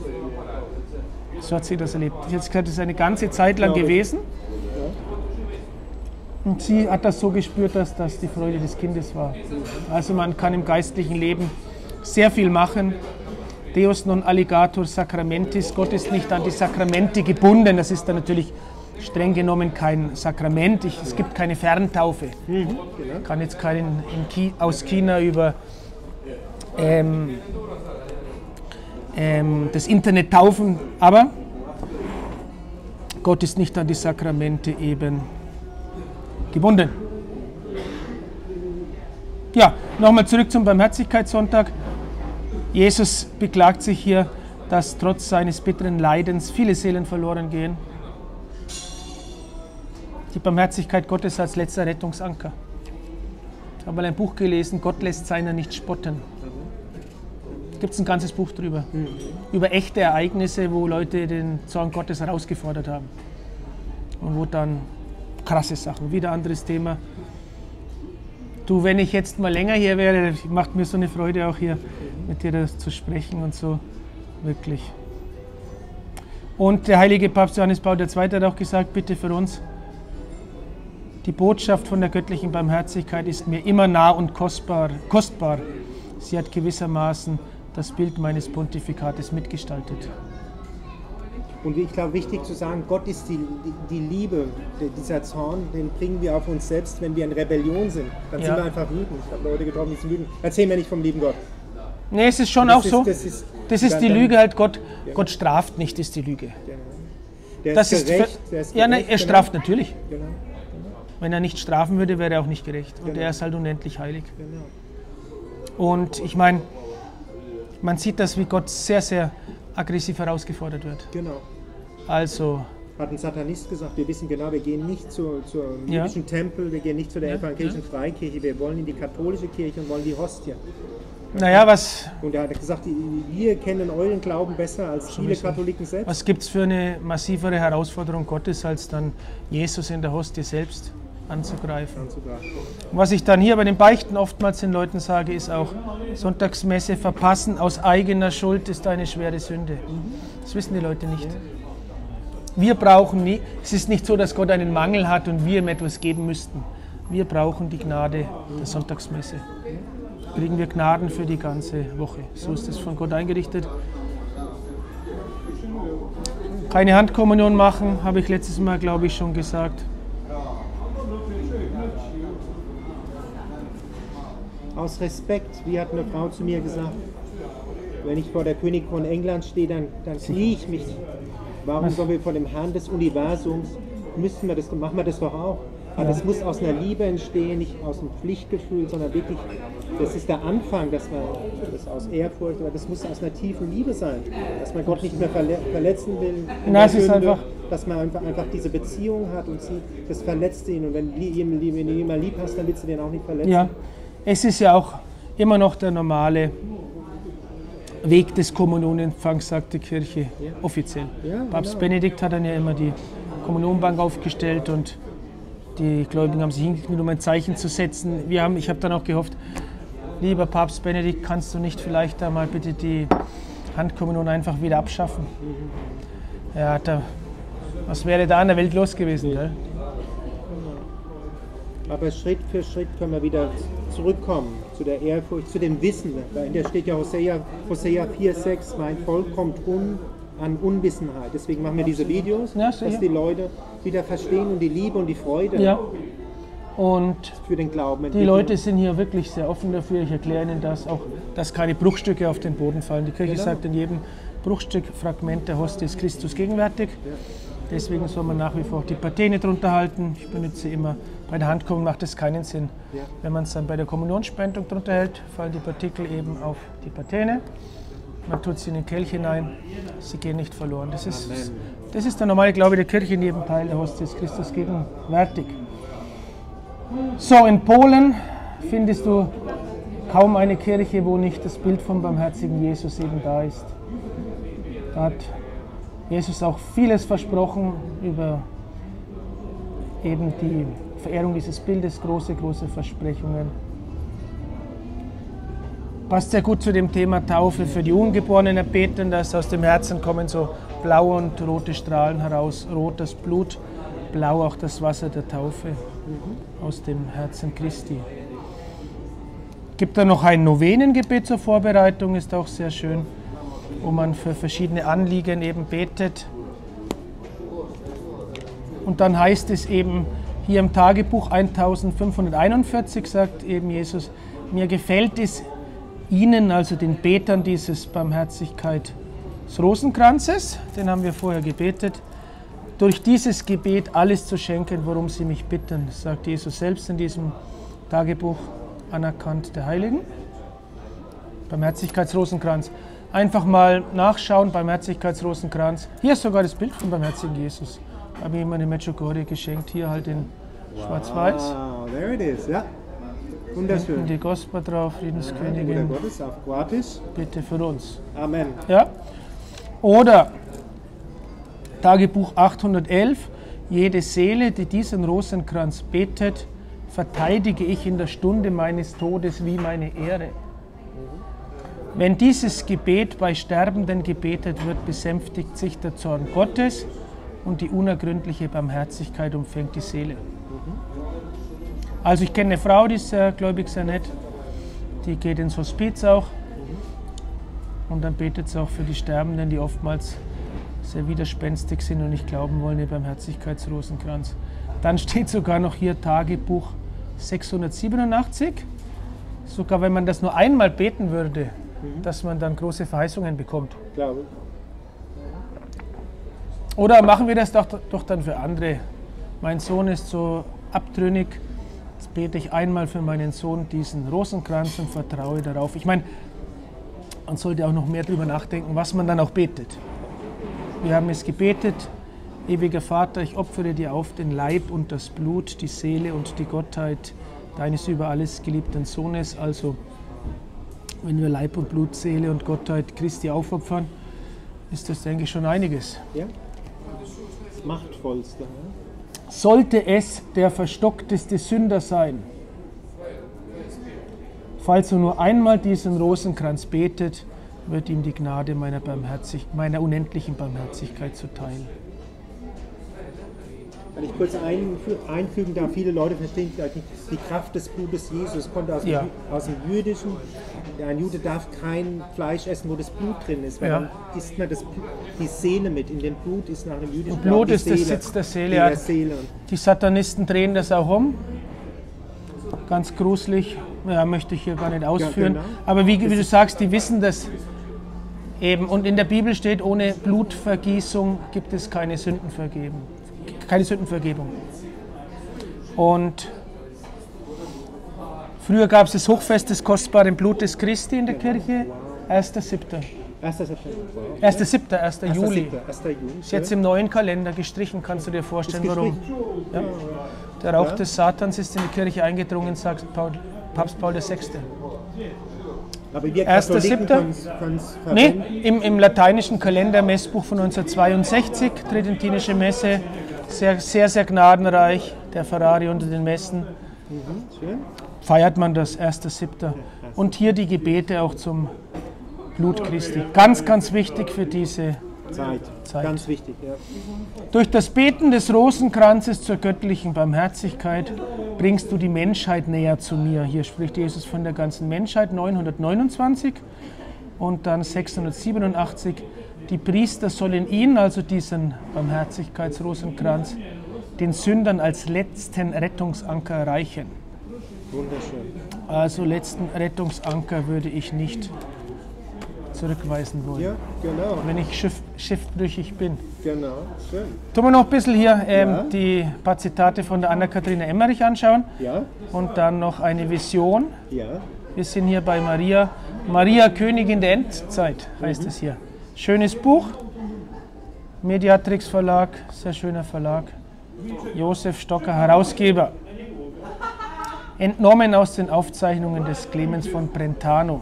So hat sie das erlebt. Ich habe gesagt, das ist eine ganze Zeit lang gewesen. Und sie hat das so gespürt, dass das die Freude des Kindes war. Also man kann im geistlichen Leben sehr viel machen. Deus non alligator sacramentis. Gott ist nicht an die Sakramente gebunden. Das ist dann natürlich streng genommen kein Sakrament. Ich, es gibt keine Ferntaufe. Ich kann jetzt keinen in Ki, aus China über ähm, ähm, das Internet taufen. Aber Gott ist nicht an die Sakramente eben gebunden. Ja, nochmal zurück zum Barmherzigkeitssonntag. Jesus beklagt sich hier, dass trotz seines bitteren Leidens viele Seelen verloren gehen. Die Barmherzigkeit Gottes als letzter Rettungsanker. Ich habe mal ein Buch gelesen, Gott lässt seiner nicht spotten. Da gibt es ein ganzes Buch drüber. Mhm. Über echte Ereignisse, wo Leute den Zorn Gottes herausgefordert haben. Und wo dann krasse Sachen, wieder anderes Thema. Du, wenn ich jetzt mal länger hier wäre, macht mir so eine Freude auch hier mit dir das zu sprechen und so, wirklich. Und der heilige Papst Johannes Paul der Zweite hat auch gesagt, bitte für uns, die Botschaft von der göttlichen Barmherzigkeit ist mir immer nah und kostbar. kostbar. Sie hat gewissermaßen das Bild meines Pontifikates mitgestaltet. Und ich glaube, wichtig zu sagen, Gott ist die, die, die Liebe, dieser Zorn, den bringen wir auf uns selbst, wenn wir in Rebellion sind. Dann ja. sind wir einfach wütend. Ich habe Leute getroffen, die sind wütend. Erzähl mir nicht vom lieben Gott. Nee, es ist schon das auch ist, so. Das ist, das ist die Lüge halt, Gott, ja. Gott straft nicht, ist die Lüge. Genau. Der das ist gerecht. Ist, der ist ja, gerecht, ne, er straft genau. natürlich. Genau. Genau. Wenn er nicht strafen würde, wäre er auch nicht gerecht. Und genau. er ist halt unendlich heilig. Genau. Und ich meine, man sieht das, wie Gott sehr, sehr aggressiv herausgefordert wird. Genau. Also hat ein Satanist gesagt, wir wissen genau, wir gehen nicht zu, zur Ja. jüdischen Tempel, wir gehen nicht zu der Ja, evangelischen Freikirche, wir wollen in die katholische Kirche und wollen die Hostie. Naja, was, Und er hat gesagt, wir kennen euren Glauben besser als viele Katholiken selbst. was gibt es für eine massivere Herausforderung Gottes, als dann Jesus in der Hostie selbst anzugreifen? Anzugreifen. Was ich dann hier bei den Beichten oftmals den Leuten sage, ist auch, Sonntagsmesse verpassen aus eigener Schuld ist eine schwere Sünde. Das wissen die Leute nicht. Wir brauchen nie, es ist nicht so, dass Gott einen Mangel hat und wir ihm etwas geben müssten. Wir brauchen die Gnade der Sonntagsmesse. Kriegen wir Gnaden für die ganze Woche. So ist es von Gott eingerichtet. Keine Handkommunion machen, habe ich letztes Mal, glaube ich, schon gesagt. Aus Respekt, wie hat eine Frau zu mir gesagt, wenn ich vor der Königin von England stehe, dann, dann knie ich mich. Warum sollen wir vor dem Herrn des Universums, müssen wir das, machen wir das doch auch. Aber das muss aus einer Liebe entstehen, nicht aus einem Pflichtgefühl, sondern wirklich, das ist der Anfang, dass man das aus Ehrfurcht, aber das muss aus einer tiefen Liebe sein, dass man Gott nicht mehr verle verletzen will, in Na, der es ist Sünde, einfach- dass man einfach, einfach diese Beziehung hat und sie, das verletzt ihn. Und wenn, wenn du jemanden lieb hast, dann willst du den auch nicht verletzen. Ja, es ist ja auch immer noch der normale Weg des Kommunionempfangs, sagt die Kirche, Ja. offiziell. Ja, Papst genau. Benedikt hat dann ja immer die Kommunionbank aufgestellt und die Gläubigen haben sich hingekniet, um ein Zeichen zu setzen. Wir haben, ich habe dann auch gehofft, lieber Papst Benedikt, kannst du nicht vielleicht da mal bitte die Handkommunion einfach wieder abschaffen? Ja, da, was wäre da in der Welt los gewesen? Gell? Aber Schritt für Schritt können wir wieder zurückkommen zu der Ehrfurcht, zu dem Wissen. Dahinter steht ja Hosea, Hosea vier sechs, mein Volk kommt un, an Unwissenheit. Deswegen machen wir diese Videos, Ja, sicher. dass die Leute wieder verstehen und die Liebe und die Freude Ja. Und für den Glauben die entwickeln. Leute sind hier wirklich sehr offen dafür. Ich erkläre Ihnen das auch, dass keine Bruchstücke auf den Boden fallen. Die Kirche Genau. sagt, in jedem Bruchstück, Fragment der Hostie ist Christus gegenwärtig. Deswegen soll man nach wie vor die Patene drunter halten. Ich benutze immer, bei der Handkommunion macht es keinen Sinn. Ja. Wenn man es dann bei der Kommunionsspendung drunter hält, fallen die Partikel eben auf die Patene. Man tut sie in den Kelch hinein, sie gehen nicht verloren. Das ist, das ist der normale Glaube der Kirche, in jedem Teil der Hostie ist Christus gegenwärtig. So, in Polen findest du kaum eine Kirche, wo nicht das Bild vom barmherzigen Jesus eben da ist. Da hat Jesus auch vieles versprochen über eben die Verehrung dieses Bildes, große, große Versprechungen. Passt sehr gut zu dem Thema Taufe für die Ungeborenen erbeten, dass aus dem Herzen kommen so blaue und rote Strahlen heraus, rot das Blut, blau auch das Wasser der Taufe aus dem Herzen Christi. Gibt da noch ein Novenengebet zur Vorbereitung, ist auch sehr schön, wo man für verschiedene Anliegen eben betet. Und dann heißt es eben hier im Tagebuch eintausendfünfhunderteinundvierzig, sagt eben Jesus, mir gefällt es Ihnen, also den Betern dieses Barmherzigkeit des Rosenkranzes, den haben wir vorher gebetet, durch dieses Gebet alles zu schenken, worum Sie mich bitten, sagt Jesus selbst in diesem Tagebuch, anerkannt der Heiligen. Barmherzigkeitsrosenkranz. Einfach mal nachschauen, Barmherzigkeitsrosenkranz. Hier ist sogar das Bild von barmherzigen Jesus. Habe ich ihm eine Medjugorje geschenkt, hier halt in schwarz-weiß. Wow, there it is, ja. Hinten Wunderschön. die Gospa drauf, Der Bruder Friedenskönigin, Gottes auf Kroatisch. bitte für uns. Amen. Ja? Oder Tagebuch achthundertelf, jede Seele, die diesen Rosenkranz betet, verteidige ich in der Stunde meines Todes wie meine Ehre. Wenn dieses Gebet bei Sterbenden gebetet wird, besänftigt sich der Zorn Gottes und die unergründliche Barmherzigkeit umfängt die Seele. Also ich kenne eine Frau, die ist sehr gläubig, sehr nett, die geht ins Hospiz auch und dann betet sie auch für die Sterbenden, die oftmals sehr widerspenstig sind und nicht glauben wollen, den Barmherzigkeitsrosenkranz. Dann steht sogar noch hier Tagebuch sechshundertsiebenundachtzig, sogar wenn man das nur einmal beten würde, dass man dann große Verheißungen bekommt. Glaube ich. Oder machen wir das doch, doch dann für andere. Mein Sohn ist so abtrünnig, jetzt bete ich einmal für meinen Sohn diesen Rosenkranz und vertraue darauf. Ich meine, man sollte auch noch mehr darüber nachdenken, was man dann auch betet. Wir haben es gebetet, Ewiger Vater, ich opfere dir auf den Leib und das Blut, die Seele und die Gottheit deines über alles geliebten Sohnes. Also, wenn wir Leib und Blut, Seele und Gottheit Christi aufopfern, ist das, denke ich, schon einiges. Ja, das Machtvollste. Ne? Sollte es der verstockteste Sünder sein, falls er nur einmal diesen Rosenkranz betet, wird ihm die Gnade meiner, Barmherzig meiner unendlichen Barmherzigkeit zuteil. Wenn ich kurz einfügen darf, viele Leute verstehen vielleicht nicht die Kraft des Blutes Jesus, kommt aus, ja. dem, aus dem Jüdischen. Ja, ein Jude darf kein Fleisch essen, wo das Blut drin ist, weil ja. dann isst man das, die Seele mit. In dem Blut ist nach dem Jüdischen Und Blut ist Seele, der Sitz der Seele. der Ja. Seele. Die Satanisten drehen das auch um. Ganz gruselig, ja, möchte ich hier gar nicht ausführen. Ja, genau. Aber wie, wie du sagst, die wissen das eben. Und in der Bibel steht, ohne Blutvergießung gibt es keine Sündenvergebung. Keine Sündenvergebung. Und früher gab es das Hochfest des kostbaren Blutes Christi in der Kirche, erster siebter erster September. erster siebter erster Juli. erster Juli. Ist jetzt im neuen Kalender gestrichen, kannst du dir vorstellen, warum. Ja. Der Rauch Ja. des Satans ist in die Kirche eingedrungen, sagt Paul, Papst Paul der Sechste. Aber wir erster siebter Nee, im, im lateinischen Kalender, Messbuch von neunzehnhundertzweiundsechzig, Tridentinische Messe, sehr, sehr, sehr gnadenreich, der Ferrari unter den Messen. Mhm, schön. Feiert man das, erster siebter Und hier die Gebete auch zum Blut Christi. Ganz, ganz wichtig für diese Zeit. Zeit. Ganz wichtig, ja. Durch das Beten des Rosenkranzes zur göttlichen Barmherzigkeit bringst du die Menschheit näher zu mir. Hier spricht Jesus von der ganzen Menschheit, neunhundertneunundzwanzig. Und dann sechshundertsiebenundachtzig. Die Priester sollen ihn, also diesen Barmherzigkeitsrosenkranz, den Sündern als letzten Rettungsanker reichen. Wunderschön. Also letzten Rettungsanker würde ich nicht zurückweisen wollen. Ja, genau. Wenn ich schiff, schiffbrüchig bin. Genau, schön. Tun wir noch ein bisschen hier ähm, Ja. die paar Zitate von der Anna-Katharina Emmerich anschauen Ja, und dann noch eine Vision. ja. Wir sind hier bei Maria. Maria, Königin der Endzeit, heißt Mhm. es hier. Schönes Buch. Mediatrix Verlag, sehr schöner Verlag. Josef Stocker, Herausgeber. Entnommen aus den Aufzeichnungen des Clemens von Brentano.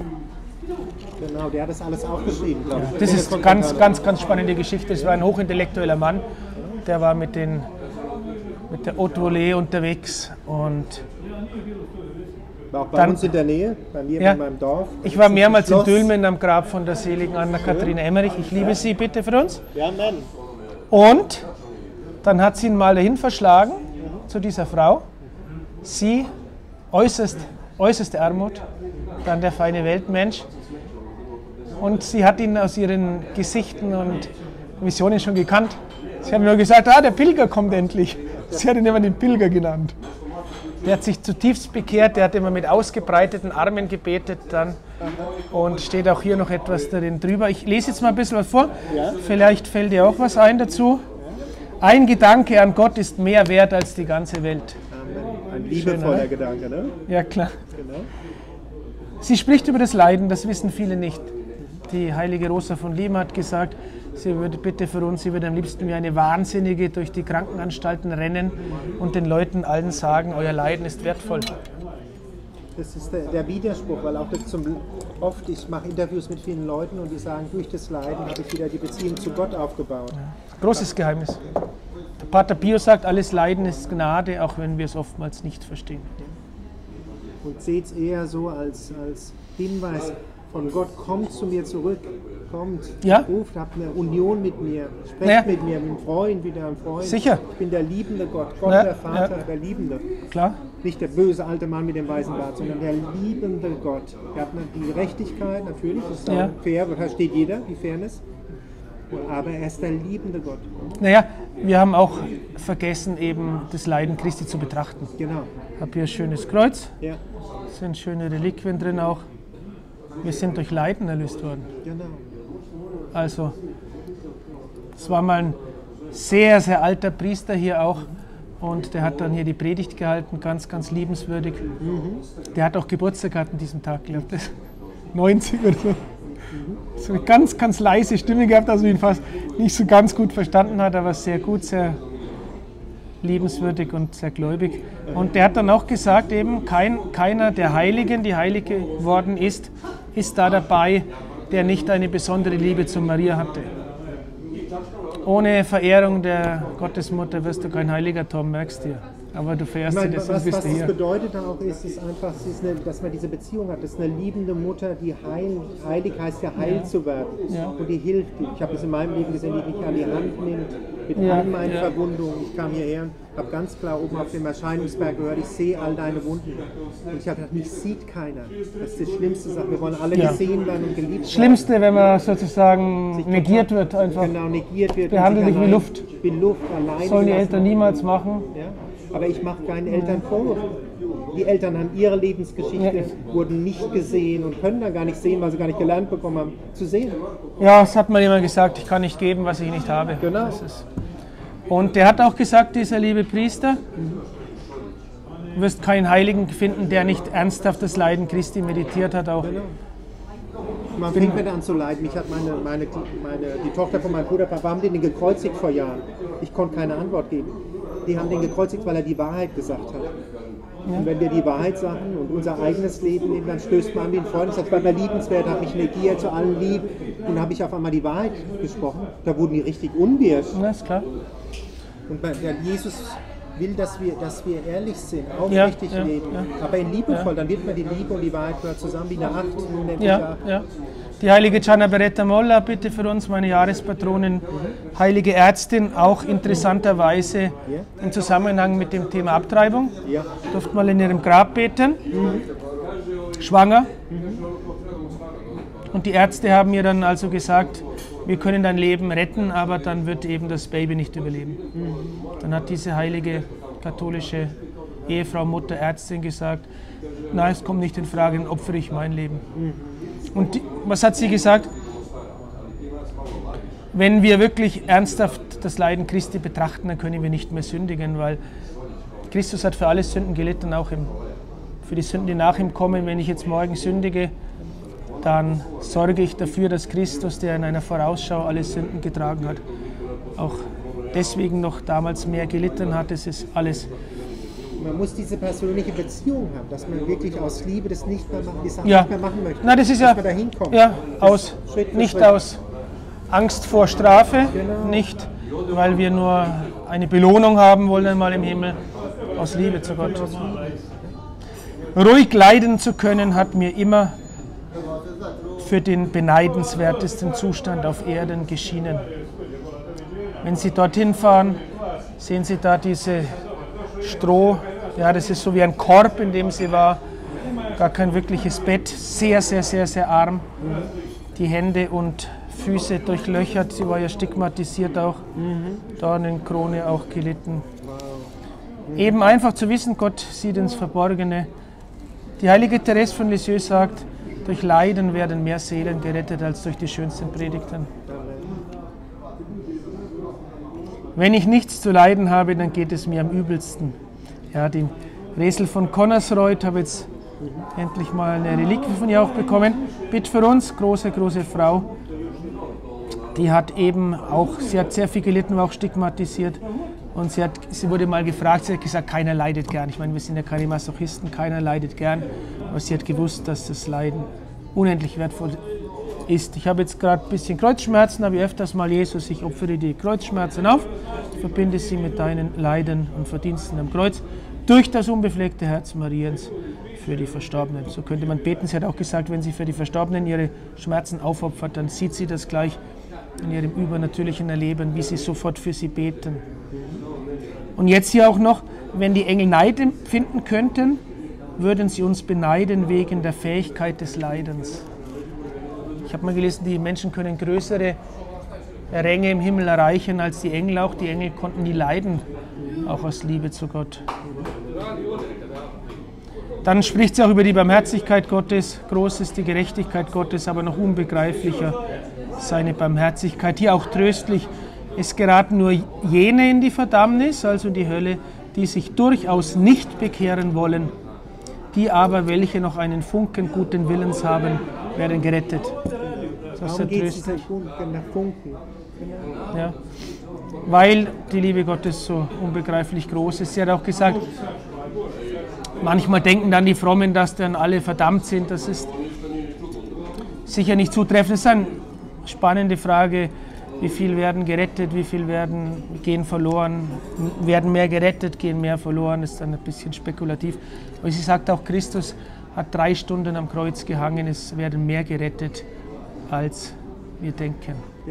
Genau, der hat das alles aufgeschrieben, glaube ich. Das ist ganz, ganz, ganz spannende Geschichte. Es war ein hochintellektueller Mann, der war mit, den, mit der Haute Volée unterwegs und War auch bei dann- uns in der Nähe, bei mir, Ja. in meinem Dorf. ich war mehrmals in Schloss. Dülmen am Grab von der seligen Anna-Katharina Emmerich. Ich liebe sie, bitte für uns. Ja, Mann. Und dann hat sie ihn mal dahin verschlagen, zu dieser Frau. Sie, äußerst, äußerste Armut, dann der feine Weltmensch. Und sie hat ihn aus ihren Gesichten und Visionen schon gekannt. Sie hat nur gesagt, ah, der Pilger kommt endlich. Sie hat ihn immer den Pilger genannt. Der hat sich zutiefst bekehrt, der hat immer mit ausgebreiteten Armen gebetet dann und steht auch hier noch etwas darin drüber. Ich lese jetzt mal ein bisschen was vor, Ja. vielleicht fällt dir auch was ein dazu. Ein Gedanke an Gott ist mehr wert als die ganze Welt. Amen. Ein liebevoller oder? Gedanke, ne? Ja, klar. Genau. Sie spricht über das Leiden, das wissen viele nicht. Die heilige Rosa von Lima hat gesagt, sie würde bitte für uns, sie würde am liebsten wie eine Wahnsinnige durch die Krankenanstalten rennen und den Leuten allen sagen, euer Leiden ist wertvoll. Das ist der, der Widerspruch, weil auch das zum, oft, ich mache Interviews mit vielen Leuten und die sagen, durch das Leiden habe ich wieder die Beziehung zu Gott aufgebaut. Großes Geheimnis. Der Pater Pio sagt, alles Leiden ist Gnade, auch wenn wir es oftmals nicht verstehen. Und seht es eher so als, als Hinweis von Gott, kommt zu mir zurück, kommt, Ja. ruft, habt eine Union mit mir, sprecht Ja. mit mir, mit einem Freund, wieder einem Freund. Sicher. Ich bin der liebende Gott, Gott Ja, der Vater, ja. der Liebende. Klar? Nicht der böse alte Mann mit dem weißen Bart, sondern der liebende Gott. Er hat die Gerechtigkeit, natürlich, das ist auch Ja. fair, da versteht jeder, die Fairness. Aber er ist der liebende Gott. Naja, wir haben auch vergessen, eben das Leiden Christi zu betrachten. Genau. Ich habe hier ein schönes Kreuz, Ja, sind schöne Reliquien drin auch. Wir sind durch Leiden erlöst worden. genau. Also, es war mal ein sehr, sehr alter Priester hier auch und der hat dann hier die Predigt gehalten, ganz, ganz liebenswürdig. Der hat auch Geburtstag gehabt an diesem Tag, glaube ich. neunzig oder so. So eine ganz, ganz leise Stimme gehabt, also ihn fast nicht so ganz gut verstanden hat, aber sehr gut, sehr liebenswürdig und sehr gläubig. Und der hat dann auch gesagt, eben kein, keiner der Heiligen, die heilig geworden ist, ist da dabei, der nicht eine besondere Liebe zu Maria hatte. Ohne Verehrung der Gottesmutter wirst du kein Heiliger, Tom, merkst du ja. Aber du verehrst sie, deswegen bist du hier. Was es bedeutet auch ist, ist einfach, ist eine, dass man diese Beziehung hat. Das ist eine liebende Mutter, die heil, heilig heißt ja heil ja. zu werden. Ja. Und die hilft dir. Ich habe es in meinem Leben gesehen, die mich an die Hand nimmt, mit ja. all meinen ja. Verwundungen. Ich kam hierher und habe ganz klar oben auf dem Erscheinungsberg gehört, ich sehe all deine Wunden. Und ich habe gedacht, mich sieht keiner. Das ist die schlimmste Sache. Wir wollen alle ja. gesehen werden und geliebt werden. Das Schlimmste, wenn man sozusagen negiert wird, einfach. Genau, negiert wird. Behandelt dich wie Luft. Wie Luft, alleine. Sollen die Eltern niemals machen. Ja? Aber ich mache keinen Eltern vor. Die Eltern haben ihre Lebensgeschichte, ja. wurden nicht gesehen und können dann gar nicht sehen, weil sie gar nicht gelernt bekommen haben, zu sehen. Ja, es hat mal jemand gesagt, ich kann nicht geben, was ich nicht habe. Genau. Das ist. Und der hat auch gesagt, dieser liebe Priester, du wirst keinen Heiligen finden, der nicht ernsthaft das Leiden Christi meditiert hat. Auch. Genau. Man fängt mir an zu leiden. Mich hat meine, meine, meine, die Tochter von meinem Bruder, Papa, haben den gekreuzigt vor Jahren. Ich konnte keine Antwort geben. Die haben den gekreuzigt, weil er die Wahrheit gesagt hat. Ja. Und wenn wir die Wahrheit sagen und unser eigenes Leben nehmen, dann stößt man an wie ein Freund und sagt, war mir liebenswert, habe mich negiert, zu allen lieb. Und dann habe ich auf einmal die Wahrheit gesprochen. Da wurden die richtig unwirsch. Ja, ist klar. Und der Jesus will, dass wir, dass wir ehrlich sind, aufrichtig ja, ja, leben, ja. aber in liebevoll. Ja. Dann wird man die Liebe und die Wahrheit gehört zusammen wie eine Acht. Ja, ja. Die heilige Gianna Beretta Molla, bitte für uns, meine Jahrespatronin, mhm. heilige Ärztin, auch interessanterweise ja. im Zusammenhang mit dem Thema Abtreibung. Ja. Durfte mal in ihrem Grab beten, mhm. schwanger. Mhm. Und die Ärzte haben mir dann also gesagt, wir können dein Leben retten, aber dann wird eben das Baby nicht überleben. Mhm. Dann hat diese heilige katholische Ehefrau, Mutter, Ärztin gesagt, nein, es kommt nicht in Frage, dann opfere ich mein Leben. Mhm. Und die, was hat sie gesagt? Wenn wir wirklich ernsthaft das Leiden Christi betrachten, dann können wir nicht mehr sündigen, weil Christus hat für alle Sünden gelitten, auch im, für die Sünden, die nach ihm kommen. Wenn ich jetzt morgen sündige, dann sorge ich dafür, dass Christus, der in einer Vorausschau alle Sünden getragen hat, auch deswegen noch damals mehr gelitten hat. Es ist alles. Man muss diese persönliche Beziehung haben, dass man wirklich aus Liebe das nicht mehr, die Sachen ja. nicht mehr machen möchte. Na, das ist dass ja, man dahin kommt. Ja, aus, Schritt für nicht Schritt. Aus Angst vor Strafe, genau. nicht weil wir nur eine Belohnung haben wollen einmal im Himmel, aus Liebe zu Gott. Ruhig leiden zu können, hat mir immer für den beneidenswertesten Zustand auf Erden geschienen. Wenn Sie dorthin fahren, sehen Sie da diese Stroh, ja, das ist so wie ein Korb, in dem sie war, gar kein wirkliches Bett, sehr, sehr, sehr, sehr arm, die Hände und Füße durchlöchert, sie war ja stigmatisiert auch, mhm. Dornenkrone auch gelitten. Mhm. Eben einfach zu wissen, Gott sieht ins Verborgene. Die heilige Therese von Lisieux sagt, durch Leiden werden mehr Seelen gerettet als durch die schönsten Predigten. Wenn ich nichts zu leiden habe, dann geht es mir am übelsten. Ja, die Resel von Connersreuth habe jetzt mhm. endlich mal eine Reliquie von ihr auch bekommen. Bitte für uns, große, große Frau. Die hat eben auch, sie hat sehr viel gelitten, war auch stigmatisiert. Und sie, hat, sie wurde mal gefragt, sie hat gesagt, keiner leidet gern. Ich meine, wir sind ja keine Masochisten, keiner leidet gern. Aber sie hat gewusst, dass das Leiden unendlich wertvoll ist. Ich habe jetzt gerade ein bisschen Kreuzschmerzen, habe ich öfters mal, Jesus, ich opfere die Kreuzschmerzen auf, verbinde sie mit deinen Leiden und Verdiensten am Kreuz, durch das unbefleckte Herz Mariens für die Verstorbenen. So könnte man beten. Sie hat auch gesagt, wenn sie für die Verstorbenen ihre Schmerzen aufopfert, dann sieht sie das gleich in ihrem übernatürlichen Erleben, wie sie sofort für sie beten. Und jetzt hier auch noch, wenn die Engel Neid empfinden könnten, würden sie uns beneiden wegen der Fähigkeit des Leidens. Ich habe mal gelesen, die Menschen können größere Ränge im Himmel erreichen als die Engel auch. Die Engel konnten nie leiden, auch aus Liebe zu Gott. Dann spricht sie auch über die Barmherzigkeit Gottes. Groß ist die Gerechtigkeit Gottes, aber noch unbegreiflicher seine Barmherzigkeit. Hier auch tröstlich, es geraten nur jene in die Verdammnis, also in die Hölle, die sich durchaus nicht bekehren wollen. Die aber, welche noch einen Funken guten Willens haben, werden gerettet. Das ist Darum geht es tröstlich. nach Funken. Genau. Ja. Weil die Liebe Gottes so unbegreiflich groß ist. Sie hat auch gesagt, manchmal denken dann die Frommen, dass dann alle verdammt sind. Das ist sicher nicht zutreffend. Das ist eine spannende Frage. Wie viel werden gerettet, wie viel werden, gehen verloren, werden mehr gerettet, gehen mehr verloren, das ist dann ein bisschen spekulativ. Aber sie sagt auch, Christus hat drei Stunden am Kreuz gehangen, es werden mehr gerettet, als wir denken.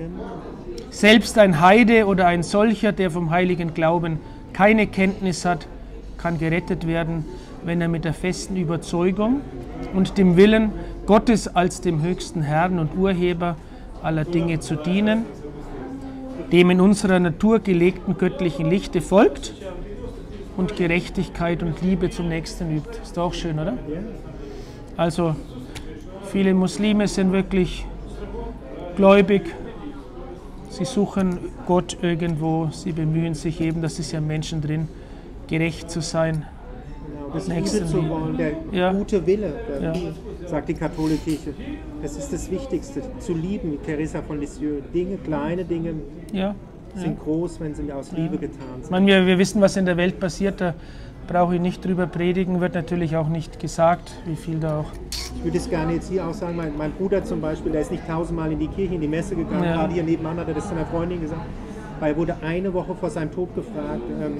Selbst ein Heide oder ein solcher, der vom heiligen Glauben keine Kenntnis hat, kann gerettet werden, wenn er mit der festen Überzeugung und dem Willen, Gottes als dem höchsten Herrn und Urheber aller Dinge zu dienen, dem in unserer Natur gelegten göttlichen Lichte folgt und Gerechtigkeit und Liebe zum Nächsten übt. Ist doch auch schön, oder? Also, viele Muslime sind wirklich gläubig, sie suchen Gott irgendwo, sie bemühen sich eben, das ist ja im Menschen drin, gerecht zu sein. Das Liebe zu wollen, der ja. gute Wille, der, ja. sagt die katholische Kirche. Das ist das Wichtigste, zu lieben, wie Teresa von Lisieux. Dinge, kleine Dinge ja. sind ja. groß, wenn sie aus Liebe ja. getan sind. Ich meine, wir, wir wissen, was in der Welt passiert, da brauche ich nicht drüber predigen, wird natürlich auch nicht gesagt, wie viel da auch... Ich würde es gerne jetzt hier auch sagen, mein, mein Bruder zum Beispiel, der ist nicht tausendmal in die Kirche, in die Messe gegangen, ja. gerade hier nebenan hat er das seiner Freundin gesagt, weil er wurde eine Woche vor seinem Tod gefragt, ähm,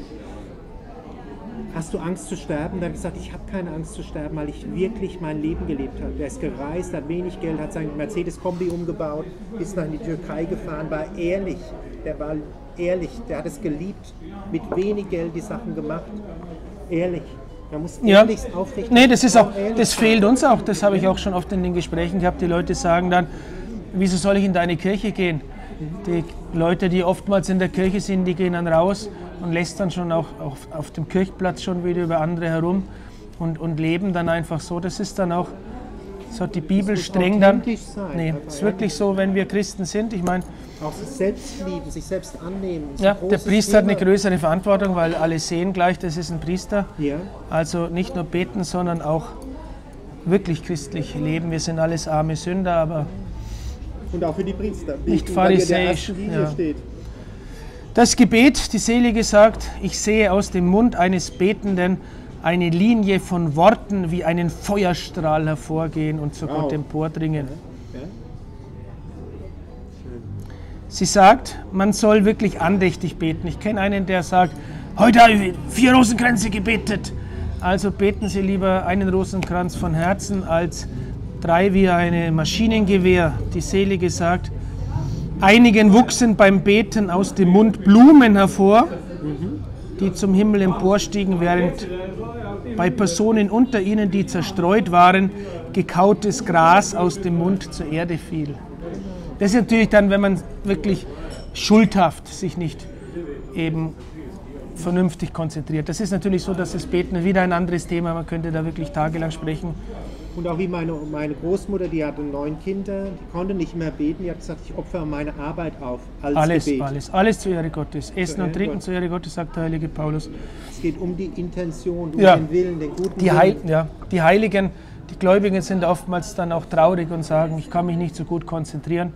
hast du Angst zu sterben? Da hat er gesagt, ich habe keine Angst zu sterben, weil ich wirklich mein Leben gelebt habe. Der ist gereist, hat wenig Geld, hat sein Mercedes-Kombi umgebaut, ist nach in die Türkei gefahren, war ehrlich, der war ehrlich, der hat es geliebt, mit wenig Geld die Sachen gemacht, ehrlich. Man muss ehrlich, ja. aufrichtig. Nee, das ist auch, ehrlich das fehlt uns auch, das habe ich auch schon oft in den Gesprächen gehabt, die Leute sagen dann, wieso soll ich in deine Kirche gehen? Die Leute, die oftmals in der Kirche sind, die gehen dann raus und lästern schon auch auf, auf dem Kirchplatz schon wieder über andere herum und, und leben dann einfach so. Das ist dann auch, so hat die Bibel streng dann. Sein, nee, es ist wirklich so, wenn wir Christen sind. Ich meine, auch sich selbst lieben, sich selbst annehmen. Ja, der Priester Thema. Hat eine größere Verantwortung, weil alle sehen gleich, das ist ein Priester. Ja. Also nicht nur beten, sondern auch wirklich christlich leben. Wir sind alles arme Sünder, aber und auch für die Priester. Nicht pharisäisch. Ja. Steht. Das Gebet, die Selige sagt, ich sehe aus dem Mund eines Betenden eine Linie von Worten wie einen Feuerstrahl hervorgehen und zu wow. Gott empordringen. Ja. Ja. Sie sagt, man soll wirklich andächtig beten. Ich kenne einen, der sagt, heute habe ich vier Rosenkränze gebetet. Also beten Sie lieber einen Rosenkranz von Herzen als drei wie ein Maschinengewehr. Die Selige sagt, einigen wuchsen beim Beten aus dem Mund Blumen hervor, die zum Himmel emporstiegen, während bei Personen unter ihnen, die zerstreut waren, gekautes Gras aus dem Mund zur Erde fiel. Das ist natürlich dann, wenn man wirklich schuldhaft sich nicht eben vernünftig konzentriert. Das ist natürlich so, dass das Beten wieder ein anderes Thema, man könnte da wirklich tagelang sprechen. Und auch wie meine, meine Großmutter, die hatte neun Kinder, die konnte nicht mehr beten, die hat gesagt, ich opfere meine Arbeit auf als alles, Gebet. Alles, alles zur Ehre Gottes. Essen und trinken zur Ehre Gottes, sagt der heilige Paulus. Es geht um die Intention, um ja. den Willen, den guten die Willen. Heil, ja. Die Heiligen, die Gläubigen sind oftmals dann auch traurig und sagen, ich kann mich nicht so gut konzentrieren.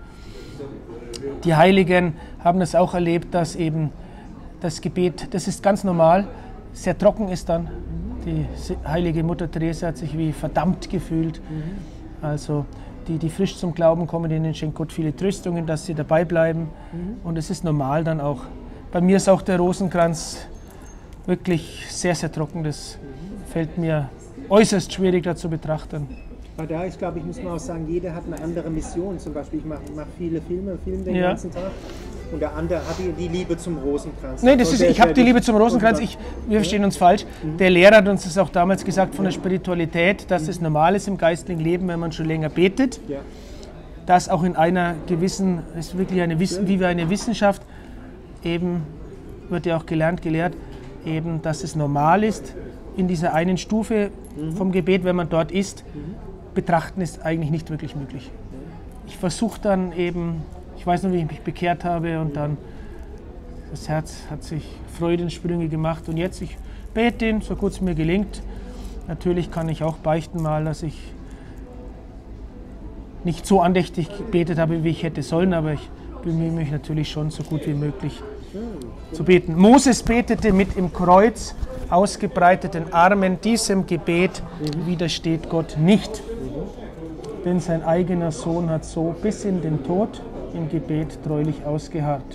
Die Heiligen haben es auch erlebt, dass eben das Gebet, das ist ganz normal, sehr trocken ist dann. Die heilige Mutter Teresa hat sich wie verdammt gefühlt. Mhm. Also die, die frisch zum Glauben kommen, denen schenkt Gott viele Tröstungen, dass sie dabei bleiben. Mhm. Und es ist normal dann auch. Bei mir ist auch der Rosenkranz wirklich sehr, sehr trocken. Das mhm. fällt mir äußerst schwierig da zu betrachten. Aber da, ich glaube, ich muss mal auch sagen, jeder hat eine andere Mission. Zum Beispiel, ich mache mach viele Filme, filme den ja. ganzen Tag. Und der andere hat die, die Liebe zum Rosenkranz. Nein, das ist, ich habe die Liebe zum Rosenkranz. Ich, wir verstehen uns falsch. Mhm. Der Lehrer hat uns das auch damals gesagt von der Spiritualität, dass mhm. es normal ist im geistigen Leben, wenn man schon länger betet. Ja. Dass auch in einer gewissen, es ist wirklich eine, wie wir eine Wissenschaft, eben wird ja auch gelernt, gelehrt, eben, dass es normal ist, in dieser einen Stufe mhm. vom Gebet, wenn man dort ist, mhm. betrachten ist eigentlich nicht wirklich möglich. Ich versuche dann eben, ich weiß noch, wie ich mich bekehrt habe und dann das Herz hat sich Freudensprünge gemacht und jetzt, ich bete ihn, so gut es mir gelingt. Natürlich kann ich auch beichten mal, dass ich nicht so andächtig gebetet habe, wie ich hätte sollen, aber ich bemühe mich natürlich schon, so gut wie möglich zu beten. Moses betete mit im Kreuz ausgebreiteten Armen. Diesem Gebet widersteht Gott nicht. Denn sein eigener Sohn hat so bis in den Tod im Gebet treulich ausgeharrt.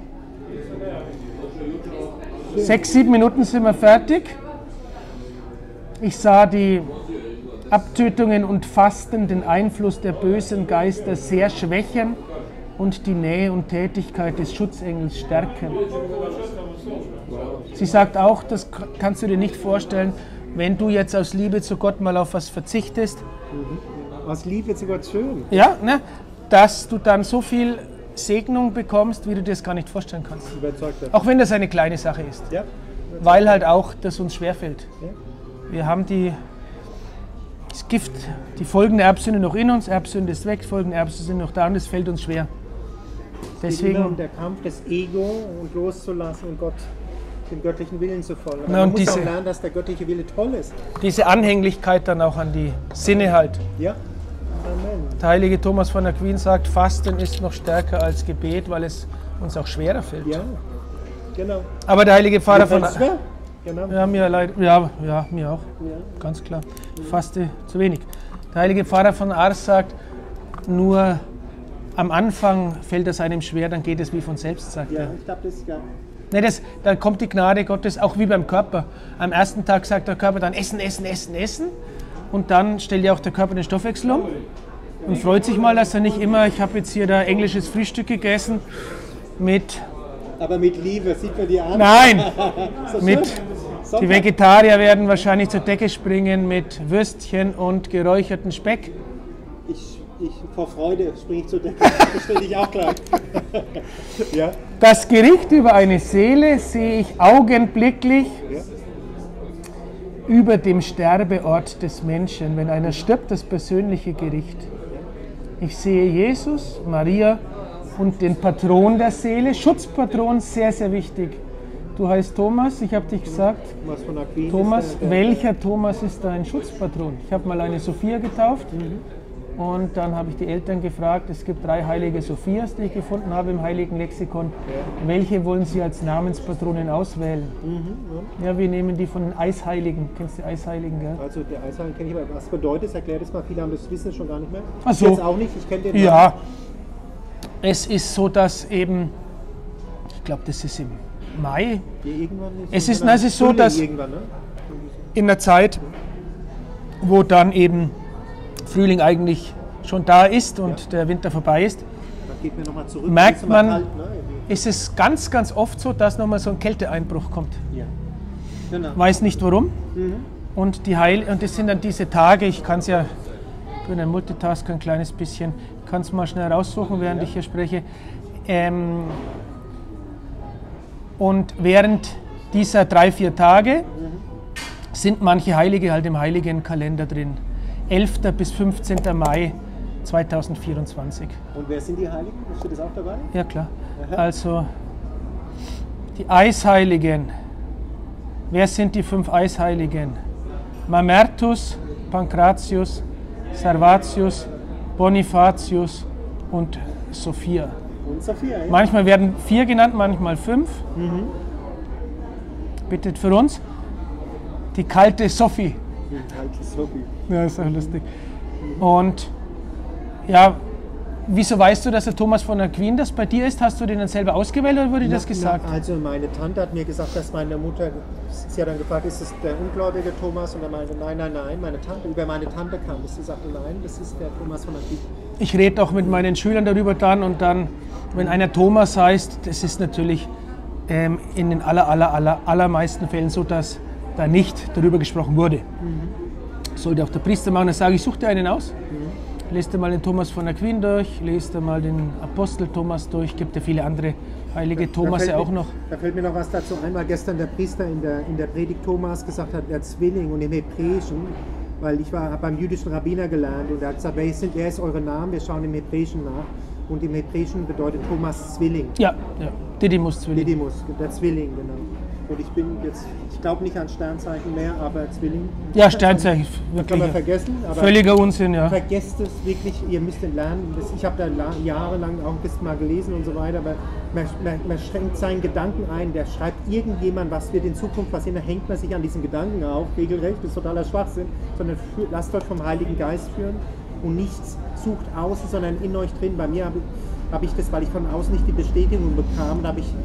Sechs, sieben Minuten sind wir fertig. Ich sah die Abtötungen und Fasten den Einfluss der bösen Geister sehr schwächen und die Nähe und Tätigkeit des Schutzengels stärken. Sie sagt auch, das kannst du dir nicht vorstellen, wenn du jetzt aus Liebe zu Gott mal auf was verzichtest. Aus Liebe zu Gott schön. Ja, ne, dass du dann so viel Segnung bekommst, wie du dir das gar nicht vorstellen kannst. Überzeugt. Auch wenn das eine kleine Sache ist. Ja. Weil halt auch das uns schwerfällt. Ja. Wir haben die, das Gift, die folgende Erbsünde noch in uns, Erbsünde ist weg, folgende Erbsünde sind noch da und es fällt uns schwer. Es geht immer um Deswegen, der Kampf des Ego und loszulassen und Gott dem göttlichen Willen zu folgen. Aber Na, man und muss diese- auch lernen, dass der göttliche Wille toll ist. diese Anhänglichkeit dann auch an die Sinne halt. Ja. Amen. Der heilige Thomas von Aquin sagt, Fasten ist noch stärker als Gebet, weil es uns auch schwerer fällt. Ja. Genau. Aber der heilige Vater von... Mir fällt's schwer. Genau. Ja, mir leid, ja, ja, mir auch, Ja. ganz klar. Faste zu wenig. Der heilige Pfarrer von Ars sagt, nur am Anfang fällt es einem schwer, dann geht es wie von selbst, sagt Ja, er. ich glaube, das ist ja. Nee, das, dann kommt die Gnade Gottes, auch wie beim Körper. Am ersten Tag sagt der Körper dann essen, essen, essen, essen. Und dann stellt ja auch der Körper den Stoffwechsel um und freut sich mal, dass er nicht immer, ich habe jetzt hier da englisches Frühstück gegessen mit, Aber mit Liebe, sieht man die an. nein, So mit, schön. die Sonntag. Vegetarier werden wahrscheinlich zur Decke springen mit Würstchen und geräucherten Speck. Ich, ich, vor Freude springe ich zur Decke. Das stelle ich auch gleich. Ja. Das Gericht über eine Seele sehe ich augenblicklich Ja. über dem Sterbeort des Menschen. Wenn einer stirbt, das persönliche Gericht. Ich sehe Jesus, Maria und den Patron der Seele. Schutzpatron, sehr, sehr wichtig. Du heißt Thomas, ich habe dich gesagt. Thomas von Aquin. Thomas, ist der, der, welcher Thomas ist dein Schutzpatron? Ich habe mal eine Sophia getauft und dann habe ich die Eltern gefragt, es gibt drei heilige Sophias, die ich gefunden habe im Heiligen Lexikon. Welche wollen sie als Namenspatronin auswählen? Mhm, Ja, wir nehmen die von den Eisheiligen. Kennst du die Eisheiligen, gell? ja. Also der Eisheiligen kenne ich, aber was bedeutet das? Erklär das mal, viele haben das Wissen schon gar nicht mehr. Ach so. Ich jetzt auch nicht, ich kenne den Namen. Ja, es ist so, dass eben, ich glaube, das ist im Mai, Die irgendwann Es ist- oder na, es ist so, Frühling dass- Irgendwann, ne? in der Zeit, wo dann eben Frühling eigentlich schon da ist und der Winter vorbei ist, Da geht mir nochmal zurück. Merkt ist immer man- Kalt, ne? ist es ganz, ganz oft so, dass nochmal so ein Kälteeinbruch kommt. Ja. Genau. Weiß nicht warum. Mhm. Und, die Heil und das sind dann diese Tage, ich kann es ja, ich bin ein Multitasker ein kleines bisschen, ich kann es mal schnell raussuchen, während ich hier spreche. Ähm, und während dieser drei, vier Tage sind manche Heilige halt im heiligen Kalender drin. elfter bis fünfzehnter Mai zweitausendvierundzwanzig. Und wer sind die Heiligen? Steht das auch dabei? Ja klar. Aha. Also die Eisheiligen. Wer sind die fünf Eisheiligen? Mamertus, Pankratius, Servatius, Bonifatius und Sophia. Und Sophia, ja? Manchmal werden vier genannt, manchmal fünf. Bittet für uns die kalte Sophie. Alte Sophie. Ja, ist auch lustig. Und ja, wieso weißt du, dass der Thomas von Aquin das bei dir ist? Hast du den dann selber ausgewählt oder wurde dir das Na, gesagt? Na, also meine Tante hat mir gesagt, dass meine Mutter, sie hat dann gefragt, ist es der ungläubige Thomas? Und er meinte, nein, nein, nein, meine Tante, über meine Tante kam es. Sie sagte, nein, das ist der Thomas von Aquin. Ich rede auch mit meinen Schülern darüber dann und dann, wenn einer Thomas heißt, das ist natürlich ähm, in den aller, aller, aller, allermeisten Fällen so, dass da nicht darüber gesprochen wurde. Sollte auch der Priester machen, dann sage ich, such dir einen aus. Lest dir mal den Thomas von Aquin durch, lest dir mal den Apostel Thomas durch, gibt ja viele andere heilige Thomas fällt ja auch mir, noch. Da fällt mir noch was dazu ein, weil gestern der Priester in der, in der Predigt Thomas gesagt hat, der Zwilling und im Hebräischen, weil ich war, habe beim jüdischen Rabbiner gelernt und er hat gesagt, wer, sind, wer ist eure Namen? Wir schauen im Hebräischen nach. Und im Hebräischen bedeutet Thomas Zwilling. Ja, ja. Didymus Zwilling. Didymus, der Zwilling, genau. Und ich bin jetzt, ich glaube nicht an Sternzeichen mehr, aber Zwilling. Ja, Sternzeichen, Das kann man wirklich. vergessen. Aber Völliger Unsinn, ja. vergesst es wirklich, ihr müsst den lernen. Das, ich habe da la- jahrelang auch ein bisschen mal gelesen und so weiter, aber man, man, man schränkt seinen Gedanken ein. Der schreibt irgendjemand, was wird in Zukunft passieren, da hängt man sich an diesen Gedanken auf, regelrecht, das ist totaler Schwachsinn, sondern für, lasst euch vom Heiligen Geist führen und nichts sucht außen, sondern in euch drin. Bei mir habe hab ich das, weil ich von außen nicht die Bestätigung bekam, da habe ich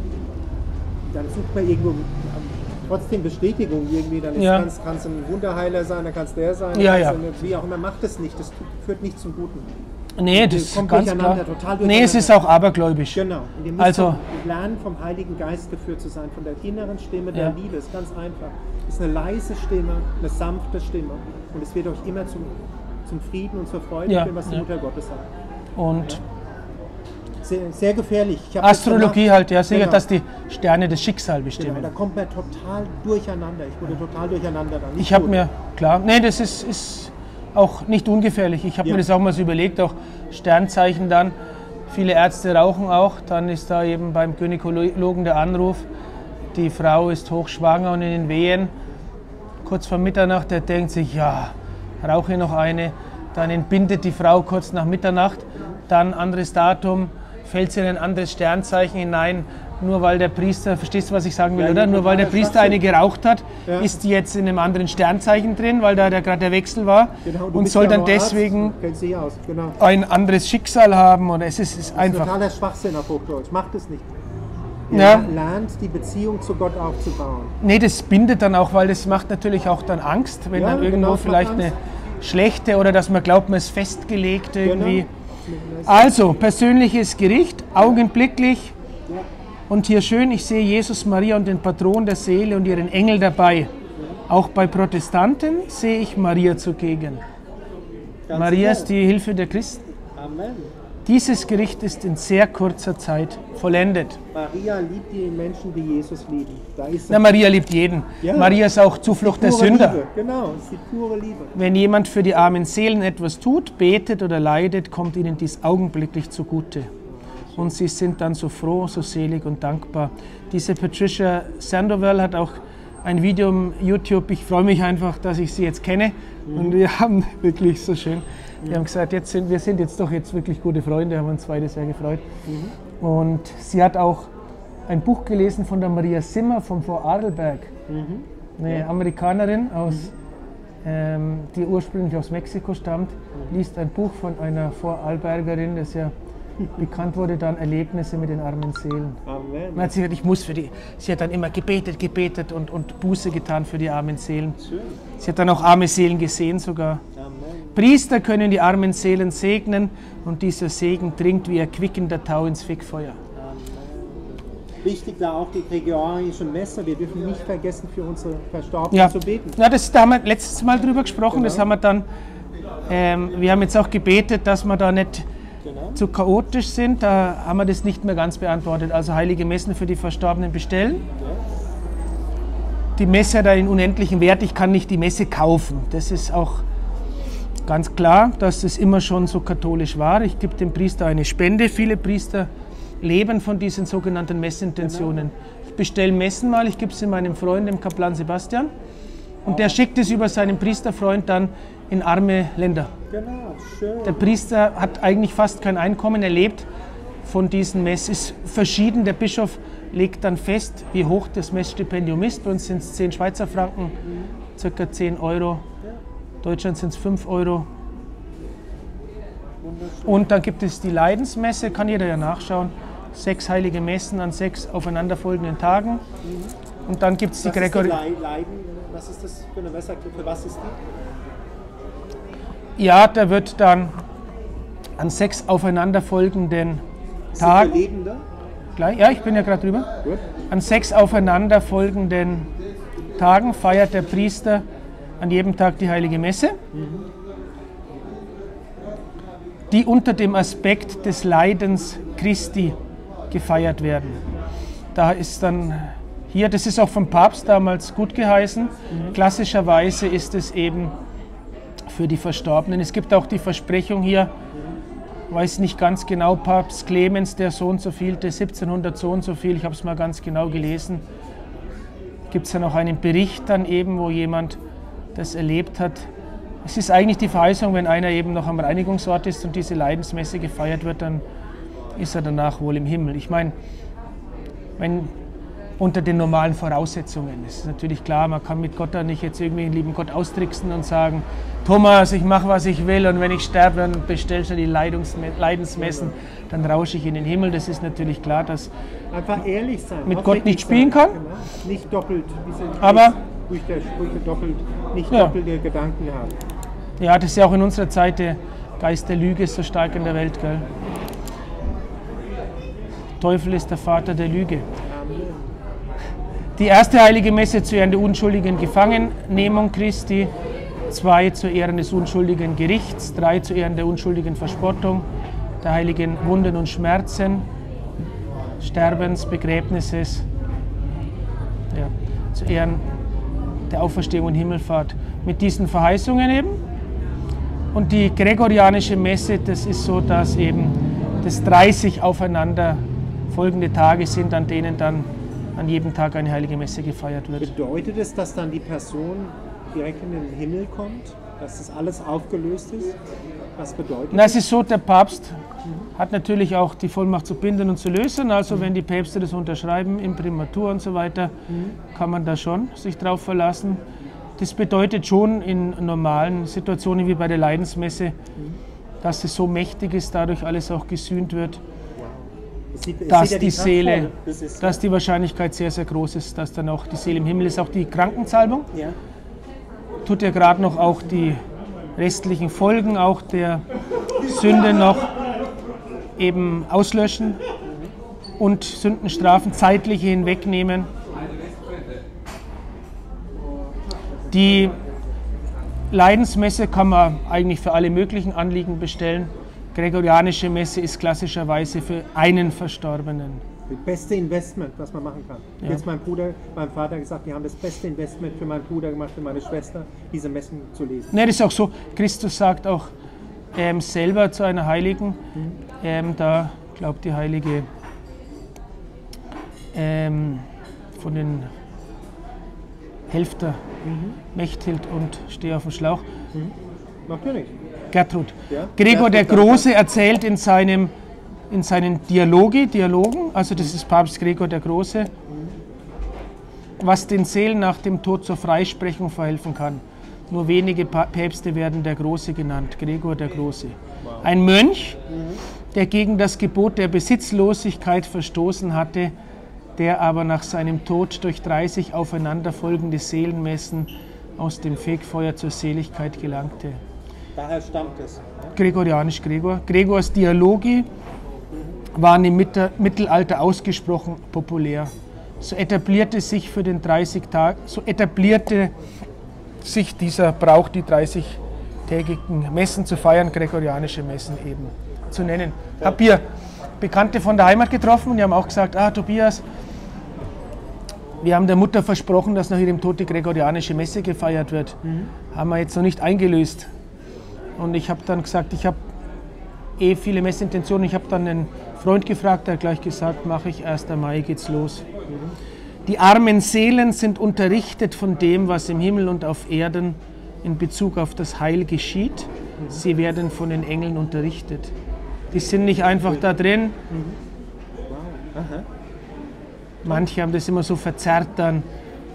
dann sucht man irgendwo trotzdem Bestätigung irgendwie, dann Ja. kann es ein Wunderheiler sein, dann kann es der sein, Ja, dann ja. kann's ein- wie auch immer, macht es nicht, das tut- führt nicht zum Guten. Nee, das ist kommt ganz durcheinander, klar. total Nee, es durcheinander. ist auch abergläubisch. Genau, und ihr müsst Also- vom- lernen, vom Heiligen Geist geführt zu sein, von der inneren Stimme der Ja. Liebe, ist ganz einfach. Es ist eine leise Stimme, eine sanfte Stimme und es wird euch immer zum, zum Frieden und zur Freude Ja, führen, was die ja. Mutter Gottes sagt. Und Sehr, sehr gefährlich. Ich hab das Astrologie gemacht. halt, ja, sicher, Genau. dass die Sterne das Schicksal Genau, bestimmen. da kommt man total durcheinander. Ich wurde total durcheinander dann. Nicht Ich habe gut. mir, klar, nee, das ist, ist auch nicht ungefährlich. Ich habe Ja. mir das auch mal so überlegt, auch Sternzeichen dann. Viele Ärzte rauchen auch. Dann ist da eben beim Gynäkologen der Anruf, die Frau ist hochschwanger und in den Wehen. Kurz vor Mitternacht, der denkt sich, ja, rauche noch eine. Dann entbindet die Frau kurz nach Mitternacht. Dann anderes Datum, fällt sie in ein anderes Sternzeichen hinein. Nur weil der Priester, verstehst du, was ich sagen will, Ja, oder? ja, Nur weil der totaler Priester eine Schwachsinn. geraucht hat, Ja. ist die jetzt in einem anderen Sternzeichen drin, weil da der, gerade der Wechsel war. Genau, du und bist soll ja dann nur Arzt, deswegen du kennst dich aus, genau. ein anderes Schicksal haben. Und es ist, ist Das ist einfach. totaler Schwachsinn auf Hochdeutsch. Macht es nicht. Ihr Ja. lernt, die Beziehung zu Gott aufzubauen. Nee, das bindet dann auch, weil das macht natürlich auch dann Angst, wenn Ja, dann irgendwo genau, es macht vielleicht Angst. eine schlechte oder dass man glaubt, man ist festgelegt irgendwie. Genau. Also, persönliches Gericht, augenblicklich. Ja. Und hier schön, ich sehe Jesus, Maria und den Patron der Seele und ihren Engel dabei. Auch bei Protestanten sehe ich Maria zugegen. Ganz Maria sicher. ist die Hilfe der Christen. Amen. Dieses Gericht ist in sehr kurzer Zeit vollendet. Maria liebt die Menschen, die Jesus lieben. Da ist Na, Maria liebt jeden. Ja. Maria ist auch Zuflucht der pure Sünder. Liebe. Genau, es ist die pure Liebe. Wenn jemand für die armen Seelen etwas tut, betet oder leidet, kommt ihnen dies augenblicklich zugute. Und sie sind dann so froh, so selig und dankbar. Diese Patricia Sandoval hat auch ein Video im YouTube. Ich freue mich einfach, dass ich sie jetzt kenne. Und wir haben wirklich so schön. Wir haben gesagt, jetzt sind, wir sind jetzt doch jetzt wirklich gute Freunde, haben uns beide sehr gefreut. Und sie hat auch ein Buch gelesen von der Maria Simmer von Vorarlberg. Eine Amerikanerin, aus, ähm, die ursprünglich aus Mexiko stammt, liest ein Buch von einer Vorarlbergerin, das ja bekannt wurde, dann Erlebnisse mit den armen Seelen. Amen. Man hat sich gesagt, ich muss für die. Sie hat dann immer gebetet, gebetet und, und Buße getan für die armen Seelen. Schön. Sie hat dann auch arme Seelen gesehen sogar. Amen. Priester können die armen Seelen segnen und dieser Segen dringt wie erquickender Tau ins Fegfeuer. Wichtig da auch die Gregorianische Messe. Wir dürfen nicht vergessen, für unsere Verstorbenen Ja, zu beten. ja das, da haben wir letztes Mal drüber gesprochen. Genau. Das haben wir dann. Ähm, wir haben jetzt auch gebetet, dass wir da nicht Genau. zu chaotisch sind. Da haben wir das nicht mehr ganz beantwortet. Also heilige Messen für die Verstorbenen bestellen. Die Messe hat einen unendlichen Wert. Ich kann nicht die Messe kaufen. Das ist auch ganz klar, dass es immer schon so katholisch war. Ich gebe dem Priester eine Spende. Viele Priester leben von diesen sogenannten Messintentionen. Ich bestelle Messen mal, ich gebe sie meinem Freund, dem Kaplan Sebastian. Und der schickt es über seinen Priesterfreund dann in arme Länder. Genau, schön. Der Priester hat eigentlich fast kein Einkommen, er lebt von diesen Mess. Ist verschieden, der Bischof legt dann fest, wie hoch das Messstipendium ist. Bei uns sind es zehn Schweizer Franken, circa zehn Euro. In Deutschland sind es fünf Euro. Und dann gibt es die Leidensmesse, kann jeder ja nachschauen. Sechs heilige Messen an sechs aufeinanderfolgenden Tagen. Und dann gibt es die Was ist die Gregor... Lei- Leiden? Was ist das für eine Messe? Für was ist die? Ja, da wird dann an sechs aufeinanderfolgenden Ist die Tagen... für Lebende? Gleich, ja, ich bin ja gerade drüber. Gut. An sechs aufeinanderfolgenden Tagen feiert der Priester an jedem Tag die heilige Messe, die unter dem Aspekt des Leidens Christi gefeiert werden. Da ist dann hier, das ist auch vom Papst damals gut geheißen, klassischerweise ist es eben für die Verstorbenen. Es gibt auch die Versprechung hier, weiß nicht ganz genau, Papst Clemens, der so und so viel, der siebzehnhundert so und so viel, ich habe es mal ganz genau gelesen, gibt es dann auch einen Bericht dann eben, wo jemand das erlebt hat. Es ist eigentlich die Verheißung, wenn einer eben noch am Reinigungsort ist und diese Leidensmesse gefeiert wird, dann ist er danach wohl im Himmel. Ich meine, wenn unter den normalen Voraussetzungen. Es ist natürlich klar, man kann mit Gott da nicht jetzt irgendwie den lieben Gott austricksen und sagen, Thomas, ich mache, was ich will und wenn ich sterbe, dann bestellst du die Leidensmessen, dann rausche ich in den Himmel. Das ist natürlich klar, dass einfach ehrlich sein, mit Gott nicht spielen kann. Genau. Nicht doppelt, diese aber durch der Sprüche doppelt, nicht ja. doppelte Gedanken haben. Ja, das ist ja auch in unserer Zeit der Geist der Lüge ist so stark in der Welt, gell? Teufel ist der Vater der Lüge. Amen. Die erste heilige Messe zu Ehren der unschuldigen Gefangennehmung Christi, zwei zu Ehren des unschuldigen Gerichts, drei zu Ehren der unschuldigen Verspottung, der heiligen Wunden und Schmerzen, Sterbens, Begräbnisses, ja, zu Ehren der Auferstehung und Himmelfahrt. Mit diesen Verheißungen eben. Und die gregorianische Messe, das ist so, dass eben das dreißig aufeinander folgende Tage sind, an denen dann an jedem Tag eine heilige Messe gefeiert wird. Bedeutet es, dass dann die Person direkt in den Himmel kommt? Dass das alles aufgelöst ist? Was bedeutet Na, es ist so, der Papst mhm. hat natürlich auch die Vollmacht zu binden und zu lösen. Also mhm. wenn die Päpste das unterschreiben, Imprimatur und so weiter, mhm. kann man da schon sich drauf verlassen. Das bedeutet schon in normalen Situationen wie bei der Leidensmesse, mhm. dass es so mächtig ist, dadurch alles auch gesühnt wird. Es sieht, es dass ja die, die Seele, das ist, dass die Wahrscheinlichkeit sehr, sehr groß ist, dass dann auch die Seele im Himmel ist. Auch die Krankensalbung ja. tut ja gerade noch auch die restlichen Folgen auch der Sünde noch eben auslöschen und Sündenstrafen zeitliche hinwegnehmen. Die Leidensmesse kann man eigentlich für alle möglichen Anliegen bestellen. Gregorianische Messe ist klassischerweise für einen Verstorbenen. Das beste Investment, was man machen kann. Ja. Jetzt mein Bruder, mein Vater gesagt, wir haben das beste Investment für meinen Bruder gemacht, für meine Schwester, diese Messen zu lesen. Ne, das ist auch so. Christus sagt auch ähm, selber zu einer Heiligen, mhm. ähm, da glaubt die Heilige ähm, von den Helfter, mhm. Mechthild und Steh auf dem Schlauch. Mhm. Natürlich. Gertrud. Ja, Gregor Gertrud der Große erzählt in, seinem, in seinen Dialogi, Dialogen, also das ist Papst Gregor der Große, was den Seelen nach dem Tod zur Freisprechung verhelfen kann. Nur wenige Päpste werden der Große genannt, Gregor der Große. Wow. Ein Mönch, der gegen das Gebot der Besitzlosigkeit verstoßen hatte, der aber nach seinem Tod durch dreißig aufeinanderfolgende Seelenmessen aus dem Fegfeuer zur Seligkeit gelangte. Daher stammt es. Ja? Gregorianisch Gregor. Gregors Dialogi waren im Mittelalter ausgesprochen populär. So etablierte sich für den dreißig Tag, so etablierte sich dieser Brauch, die dreißigtägigen Messen zu feiern, gregorianische Messen eben zu nennen. Ich habe hier Bekannte von der Heimat getroffen und die haben auch gesagt, ah Tobias, wir haben der Mutter versprochen, dass nach ihrem Tod die gregorianische Messe gefeiert wird. Mhm. Haben wir jetzt noch nicht eingelöst. Und ich habe dann gesagt, ich habe eh viele Messintentionen. Ich habe dann einen Freund gefragt, der hat gleich gesagt, mache ich, erster Mai geht's los. Mhm. Die armen Seelen sind unterrichtet von dem, was im Himmel und auf Erden in Bezug auf das Heil geschieht. Mhm. Sie werden von den Engeln unterrichtet. Die sind nicht einfach da drin. Mhm. Wow. Aha. Manche haben das immer so verzerrt dann.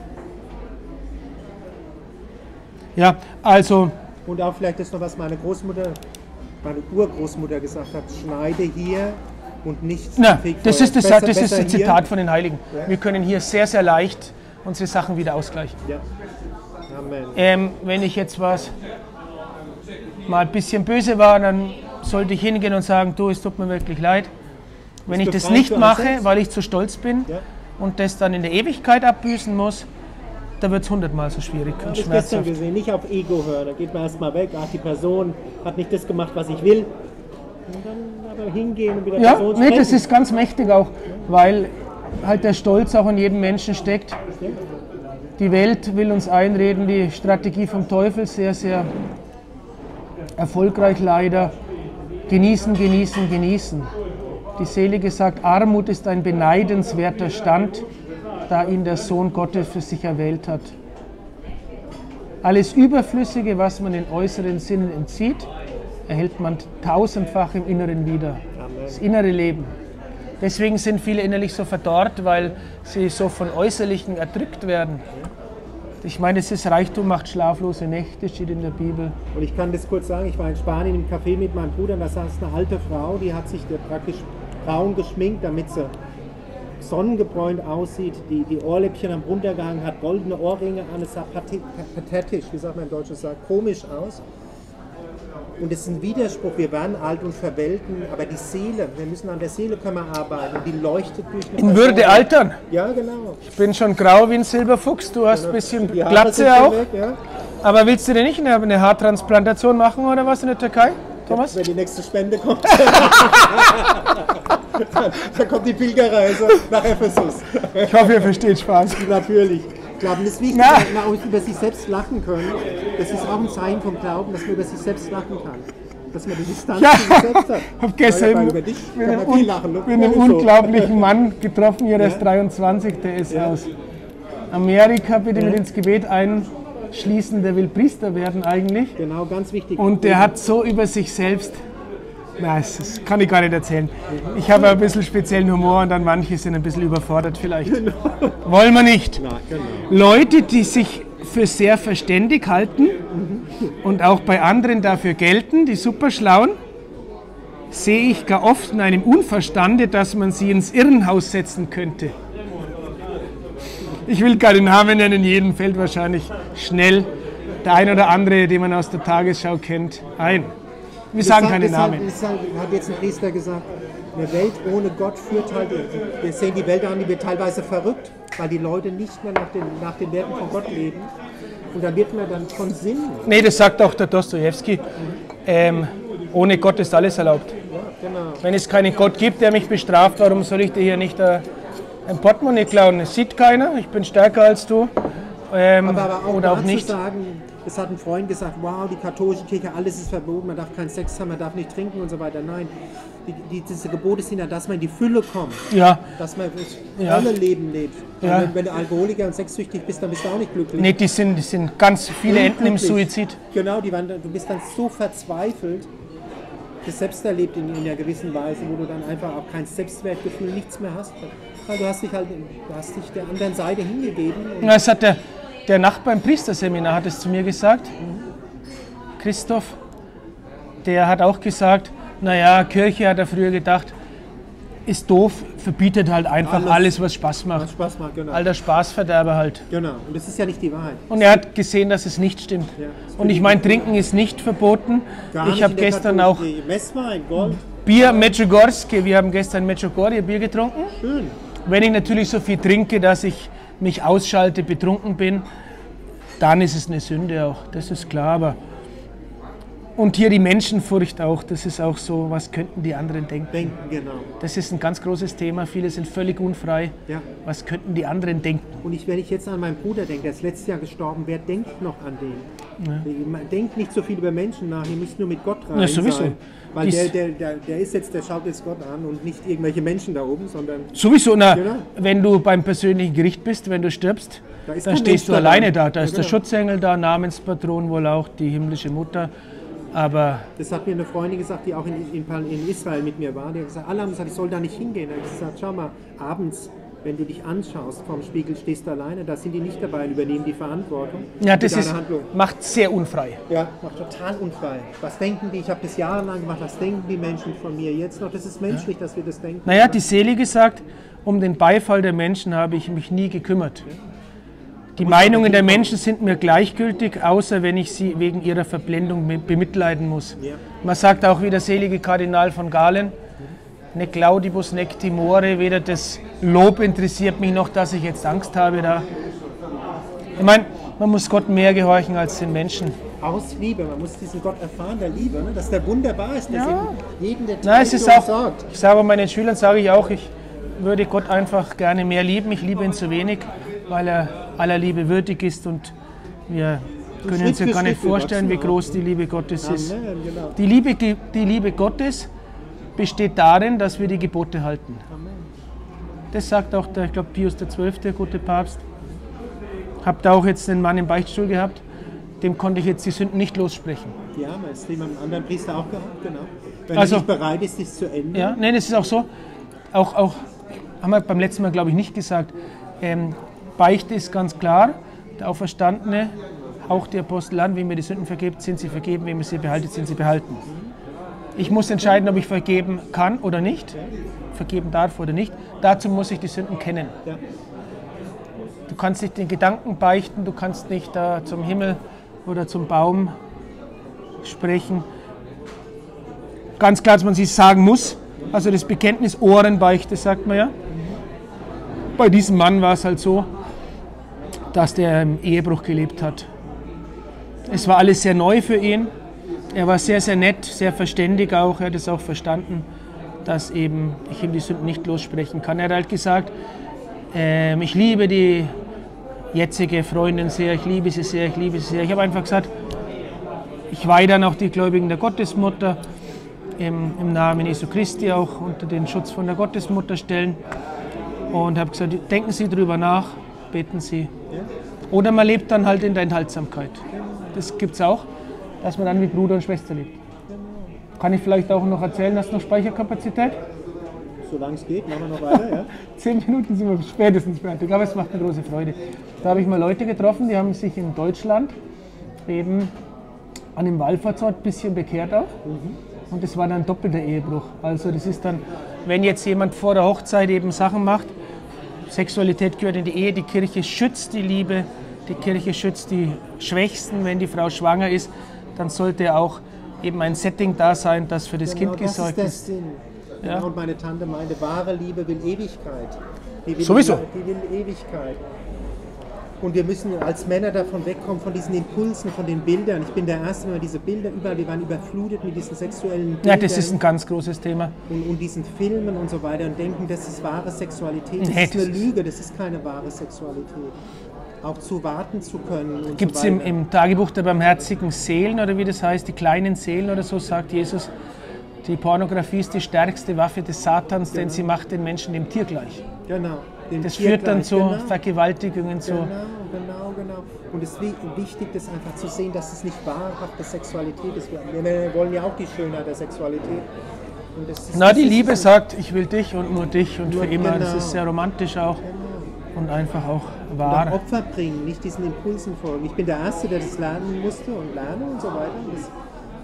Ja, also... Und auch vielleicht ist noch was meine Großmutter, meine Urgroßmutter gesagt hat, schneide hier und nicht... Na, das ist das, besser, das, ist das Zitat hier. Von den Heiligen. Ja. Wir können hier sehr, sehr leicht unsere Sachen wieder ausgleichen. Ja. Amen. Ähm, wenn ich jetzt was mal ein bisschen böse war, dann sollte ich hingehen und sagen, du, es tut mir wirklich leid. Wenn ich das nicht mache, weil ich zu stolz bin, ja. und das dann in der Ewigkeit abbüßen muss, da wird es hundertmal so schwierig ja, und ich schmerzhaft. Gestern gesehen, nicht auf Ego hören, da geht man erstmal weg, ach, die Person hat nicht das gemacht, was ich will. Und dann aber hingehen und wieder ja, Person nee, das ist ganz mächtig auch, weil halt der Stolz auch in jedem Menschen steckt. Die Welt will uns einreden, die Strategie vom Teufel, sehr, sehr erfolgreich leider. Genießen, genießen, genießen. Die Selige sagt, Armut ist ein beneidenswerter Stand. da ihn der Sohn Gottes für sich erwählt hat. Alles Überflüssige, was man den äußeren Sinnen entzieht, erhält man tausendfach im Inneren wieder. Das innere Leben. Deswegen sind viele innerlich so verdorrt, weil sie so von Äußerlichen erdrückt werden. Ich meine, es ist Reichtum macht schlaflose Nächte, steht in der Bibel. Und ich kann das kurz sagen, ich war in Spanien im Café mit meinem Bruder und da saß eine alte Frau, die hat sich praktisch braun geschminkt, damit sie sonnengebräunt aussieht, die, die Ohrläppchen am runtergehangen hat, goldene Ohrringe an, es sah pathetisch, wie sagt man im Deutschen, es sah komisch aus. Und es ist ein Widerspruch, wir werden alt und verwelken, aber die Seele, wir müssen an der Seele können wir arbeiten, und die leuchtet durch eine In Würde altern. Ja, genau. Ich bin schon grau wie ein Silberfuchs, du hast ein bisschen Die Haare Glatze sind schon auch. weg, ja. Aber willst du denn nicht eine, eine Haartransplantation machen oder was in der Türkei, Thomas? Wenn die nächste Spende kommt, dann, dann kommt die Pilgerreise nach Ephesus. Ich hoffe, ihr versteht Spaß. Natürlich. Glauben ist wichtig, Na. dass wir auch über sich selbst lachen können. Das ist auch ein Zeichen vom Glauben, dass man über sich selbst lachen kann. Dass man die Distanz Ja, zu sich selbst hat. ich habe gestern Ja, über dich mit kann einem, man viel un lachen. Ne? mit einem So. unglaublichen Mann getroffen, hier, der ist Ja. dreiundzwanzig, der ist Ja. aus Amerika, bitte Ja. mit ins Gebet einschließen, der will Priester werden eigentlich. Genau, ganz wichtig. Und der hat so über sich selbst, na, das das kann ich gar nicht erzählen. Ich habe ein bisschen speziellen Humor und dann manche sind ein bisschen überfordert vielleicht. Wollen wir nicht. Na, genau. Leute, die sich für sehr verständig halten und auch bei anderen dafür gelten, die Superschlauen, sehe ich gar oft in einem Unverstande, dass man sie ins Irrenhaus setzen könnte. Ich will keine Namen nennen, jedem fällt wahrscheinlich schnell der ein oder andere, den man aus der Tagesschau kennt, ein. Wir sagen Das keine hat- das hat- Namen. das hat hat jetzt ein Priester gesagt, eine Welt ohne Gott führt halt, wir sehen die Welt an, die wird teilweise verrückt, weil die Leute nicht mehr nach den, nach den Werten von Gott leben. Und da wird man dann von Sinn. Nee, das sagt auch der Dostojewski. Ähm, ohne Gott ist alles erlaubt. Ja, genau. Wenn es keinen Gott gibt, der mich bestraft, warum soll ich dir hier nicht äh, ein Portemonnaie klauen? Es sieht keiner, ich bin stärker als du. Ähm, Aber, aber auch, oder auch da nicht. zu sagen, es hat ein Freund gesagt, wow, die katholische Kirche, alles ist verboten, man darf keinen Sex haben, man darf nicht trinken und so weiter. Nein, die, die, diese Gebote sind ja, dass man in die Fülle kommt, Ja, dass man das Ja. volle Leben lebt. Ja. Wenn, wenn du Alkoholiker und sexsüchtig bist, dann bist du auch nicht glücklich. nee, die sind, die sind ganz viele enden im Unglücklich. Suizid. Genau, die waren, du bist dann so verzweifelt, das selbst erlebt in, in einer gewissen Weise, wo du dann einfach auch kein Selbstwertgefühl, nichts mehr hast. Weil du hast dich halt, du hast dich der anderen Seite hingegeben. Und Das hat der, der Nachbar im Priesterseminar hat es zu mir gesagt, Christoph, der hat auch gesagt, naja, Kirche hat er früher gedacht, ist doof, verbietet halt einfach alles, Alles. was Spaß macht macht. Spaß macht, genau. Alter Spaßverderber halt. Genau, und das ist ja nicht die Wahrheit. Und er hat gesehen, dass es nicht stimmt. Ja. Und ich meine, Trinken ist nicht verboten. Gar Ich nicht habe in der gestern auch katholischen Kirche. Messwein, Gold, Bier Medjugorje, wir haben gestern Medjugorje Bier getrunken. schön. Wenn ich natürlich so viel trinke, dass ich mich ausschalte, betrunken bin, dann ist es eine Sünde auch, das ist klar. Aber und hier die Menschenfurcht auch, das ist auch so, was könnten die anderen denken? Denken, genau. Das ist ein ganz großes Thema, viele sind völlig unfrei. Ja. Was könnten die anderen denken? Und ich, wenn ich jetzt an meinen Bruder denke, der ist letztes Jahr gestorben, wer denkt noch an den? Man denkt nicht so viel über Menschen nach, ihr müsst nur mit Gott rein Ja, sowieso. sein. Weil Dies- der, der, der, der ist jetzt, der schaut jetzt Gott an und nicht irgendwelche Menschen da oben, sondern Sowieso, na, Genau. wenn du beim persönlichen Gericht bist, wenn du stirbst, Da ist dann kein stehst du Mensch alleine dabei. da. Da Ja, ist der genau. Schutzengel da, Namenspatron wohl auch, die himmlische Mutter. Aber das hat mir eine Freundin gesagt, die auch in, in, in Israel mit mir war. Die hat gesagt, alle haben gesagt, ich soll da nicht hingehen. Da habe ich gesagt, schau mal, abends, wenn du dich anschaust vorm Spiegel, stehst du alleine, da sind die nicht dabei und übernehmen die Verantwortung. ja, für das deine ist, Handlung. macht sehr unfrei. Ja, macht total unfrei. Was denken die? Ich habe das jahrelang gemacht. Was denken die Menschen von mir jetzt noch? Das ist menschlich, dass wir das denken. Naja, die Selige sagt, um den Beifall der Menschen habe ich mich nie gekümmert. Die Meinungen der Menschen sind mir gleichgültig, außer wenn ich sie wegen ihrer Verblendung be- bemitleiden muss. Ja. Man sagt auch wie der selige Kardinal von Galen, nec laudibus, nec timore, weder das Lob interessiert mich noch, dass ich jetzt Angst habe da. Ich meine, man muss Gott mehr gehorchen als den Menschen. Aus Liebe, man muss diesen Gott erfahren, der Liebe, ne? dass der wunderbar ist, dass Ja. er jeden Detail Nein, es ist für uns auch, sorgt. ich sage meinen Schülern, sage ich auch, ich würde Gott einfach gerne mehr lieben. Ich liebe ihn zu wenig, weil er aller Liebe würdig ist und wir können Schritt uns ja für gar nicht Schritt, wir vorstellen, wie wachsen groß die Liebe Gottes ist. Amen, genau. Die Liebe, die Liebe Gottes besteht darin, dass wir die Gebote halten. Das sagt auch der, ich glaube, Pius der Zwölfte, der gute Papst. Hab da auch jetzt einen Mann im Beichtstuhl gehabt, dem konnte ich jetzt die Sünden nicht lossprechen. Ja, das ist jemand anderen Priester auch gehabt, genau. Wenn also, er nicht bereit ist, dies zu ändern. Ja, nein, das ist auch so. Auch, auch haben wir beim letzten Mal, glaube ich, nicht gesagt. Ähm, Beichte ist ganz klar. Der Auferstandene haucht die Apostel an, wem ihr die Sünden vergebt, sind sie vergeben, wem ihr sie behaltet, sind sie behalten. Ich muss entscheiden, ob ich vergeben kann oder nicht, vergeben darf oder nicht. Dazu muss ich die Sünden kennen. Ja. Du kannst nicht den Gedanken beichten, du kannst nicht da zum Himmel oder zum Baum sprechen. Ganz klar, dass man sich sagen muss. Also das Bekenntnis Ohrenbeichte, sagt man ja. Bei diesem Mann war es halt so, dass der im Ehebruch gelebt hat. Es war alles sehr neu für ihn. Er war sehr, sehr nett, sehr verständig auch. Er hat es auch verstanden, dass eben ich ihm die Sünden nicht lossprechen kann. Er hat halt gesagt, äh, ich liebe die jetzige Freundin sehr, ich liebe sie sehr, ich liebe sie sehr. Ich habe einfach gesagt, ich weihe dann auch die Gläubigen der Gottesmutter im, im Namen Jesu Christi auch unter den Schutz von der Gottesmutter stellen. Und habe gesagt, denken Sie drüber nach, beten Sie. Oder man lebt dann halt in der Enthaltsamkeit. Das gibt es auch, dass man dann wie Bruder und Schwester lebt. Kann ich vielleicht auch noch erzählen, hast du noch Speicherkapazität? Solange es geht, machen wir noch weiter, ja. Zehn Minuten sind wir spätestens fertig, aber es macht eine große Freude. Da habe ich mal Leute getroffen, die haben sich in Deutschland eben an dem Wallfahrtsort ein bisschen bekehrt auch. Mhm. Und das war dann doppelter Ehebruch. Also das ist dann, wenn jetzt jemand vor der Hochzeit eben Sachen macht, Sexualität gehört in die Ehe, die Kirche schützt die Liebe, die Kirche schützt die Schwächsten. Wenn die Frau schwanger ist, dann sollte auch eben ein Setting da sein, das für das genau, Kind gesorgt das ist. ist. Sinn. Ja. Genau, und meine Tante meinte, wahre Liebe will Ewigkeit. Die will Sowieso. Die will Ewigkeit. Und wir müssen als Männer davon wegkommen, von diesen Impulsen, von den Bildern. Ich bin der Erste, wenn wir diese Bilder überall, wir waren überflutet mit diesen sexuellen Bildern. Ja, das ist ein ganz großes Thema. Und, und diesen Filmen und so weiter und denken, das ist wahre Sexualität. Das Nee, ist eine das ist Lüge, das ist keine wahre Sexualität. Auch zu warten zu können. Gibt es so im, im Tagebuch der barmherzigen Seelen oder wie das heißt, die kleinen Seelen oder so, sagt Jesus, die Pornografie ist die stärkste Waffe des Satans, genau. Denn sie macht den Menschen dem Tier gleich. Genau. Das führt dann zu genau. Vergewaltigungen. Zu genau, genau, genau. Und es ist wichtig, das einfach zu sehen, dass es nicht wahrhafte Sexualität ist. Wir wollen ja auch die Schönheit der Sexualität. Und das ist, Na, das die ist Liebe so sagt, ich will dich und nur dich und nur, für immer. Genau. Das ist sehr romantisch auch. Genau. Und einfach auch Und wahr. auch Opfer bringen, nicht diesen Impulsen folgen. Ich bin der Erste, der das lernen musste und lerne und so weiter. Und, das,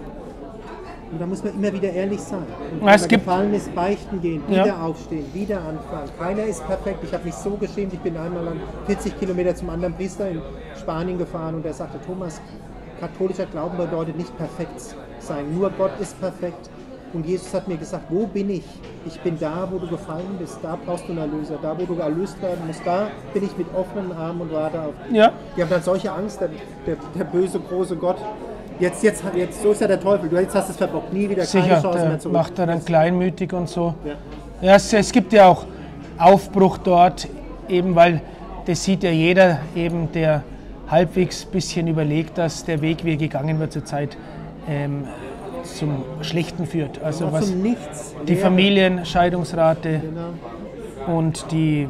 und da muss man immer wieder ehrlich sein. Und wenn es man gibt, gefallen ist, beichten gehen, wieder ja. aufstehen, wieder anfangen. Keiner ist perfekt. Ich habe mich so geschämt. Ich bin einmal an vierzig Kilometer zum anderen Priester in Spanien gefahren und er sagte, Thomas, katholischer Glauben bedeutet nicht perfekt sein. Nur Gott ist perfekt. Und Jesus hat mir gesagt, wo bin ich? Ich bin da, wo du gefallen bist. Da brauchst du einen Erlöser. Da, wo du erlöst werden musst, da bin ich mit offenen Armen und warte auf dich. Ja. Die haben dann solche Angst, der, der, der böse, große Gott. Jetzt, jetzt, jetzt, so ist ja der Teufel. Du jetzt hast es verbockt, nie wieder keine Sicher, Chance der mehr zurück. macht er dann kleinmütig und so. Ja. Ja, es, es gibt ja auch Aufbruch dort, eben weil das sieht ja jeder, eben der halbwegs ein bisschen überlegt, dass der Weg, wie er gegangen wird zurzeit, ähm, zum Schlechten führt. Also was zum Nichts. die Familienscheidungsrate Genau. und die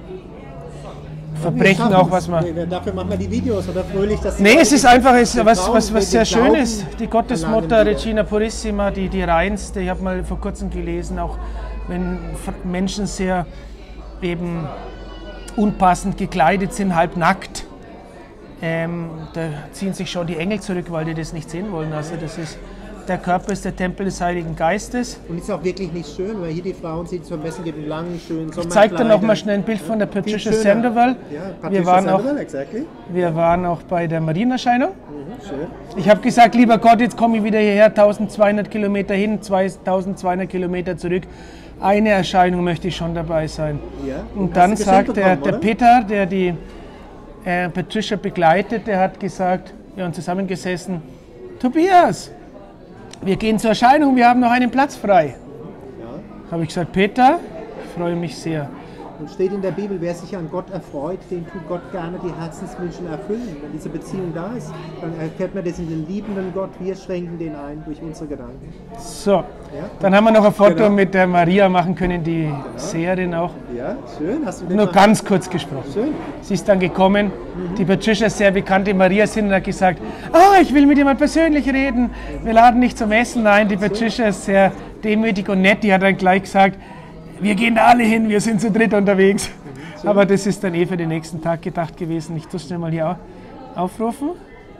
Verbrechen auch, was man... Nee, dafür machen wir die Videos oder fröhlich, dass... Nee, es ist einfach, es, wir was, brauchen- was, was wir sehr schön glauben ist, die Gottesmutter an einen Regina Purissima, die, die reinste, ich habe mal vor kurzem gelesen, auch wenn F- Menschen sehr eben unpassend gekleidet sind, halb nackt, ähm, da ziehen sich schon die Engel zurück, weil die das nicht sehen wollen. Also das ist, der Körper ist der Tempel des Heiligen Geistes. Und ist auch wirklich nicht schön, weil hier die Frauen sieht zum Messen geht in langen, schönen Ich zeige dir noch mal schnell ein Bild von der Patricia Sandoval. Ja, Wir Patricia waren auch Sandoval, exactly. Wir waren auch bei der Marienerscheinung. Mhm, schön. Ich habe gesagt, lieber Gott, jetzt komme ich wieder hierher, eintausendzweihundert Kilometer hin, zweitausendzweihundert Kilometer zurück. Eine Erscheinung möchte ich schon dabei sein. Ja. Und Hast dann du Geschenk sagt der, bekommen, der oder? Peter, der die äh, Patricia begleitet, der hat gesagt, wir haben zusammengesessen, Tobias, wir gehen zur Erscheinung, wir haben noch einen Platz frei. Ja. Habe ich gesagt, Peter, ich freue mich sehr. Und steht in der Bibel, wer sich an Gott erfreut, den tut Gott gerne die Herzenswünsche erfüllen. Wenn diese Beziehung da ist, dann erfährt man das in den liebenden Gott. Wir schränken den ein durch unsere Gedanken. So, Ja? dann haben wir noch ein Foto Genau. mit der Maria machen können, die Seherin auch. Ja, schön. Hast du den Nur mal- ganz kurz gesprochen. Schön. Sie ist dann gekommen, die Patricia, sehr bekannte Maria Sinn, hat gesagt, ah, ich will mit dir mal persönlich reden, wir laden dich zum Essen ein. Die Patricia ist sehr demütig und nett, die hat dann gleich gesagt, wir gehen da alle hin, wir sind zu dritt unterwegs. Aber das ist dann eh für den nächsten Tag gedacht gewesen. Ich tue schnell mal hier au- aufrufen.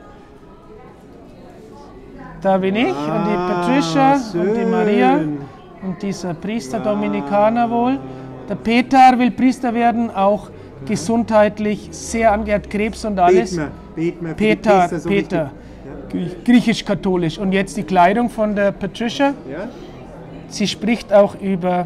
Da bin ich und die Patricia und die schön. Maria und dieser Priester, Dominikaner wohl. Der Peter will Priester werden, auch gesundheitlich sehr angehört, Krebs und alles. Beten wir, beten wir für die Peter, Priester so Peter, wichtig. griechisch-katholisch. Und jetzt die Kleidung von der Patricia. Ja? Sie spricht auch über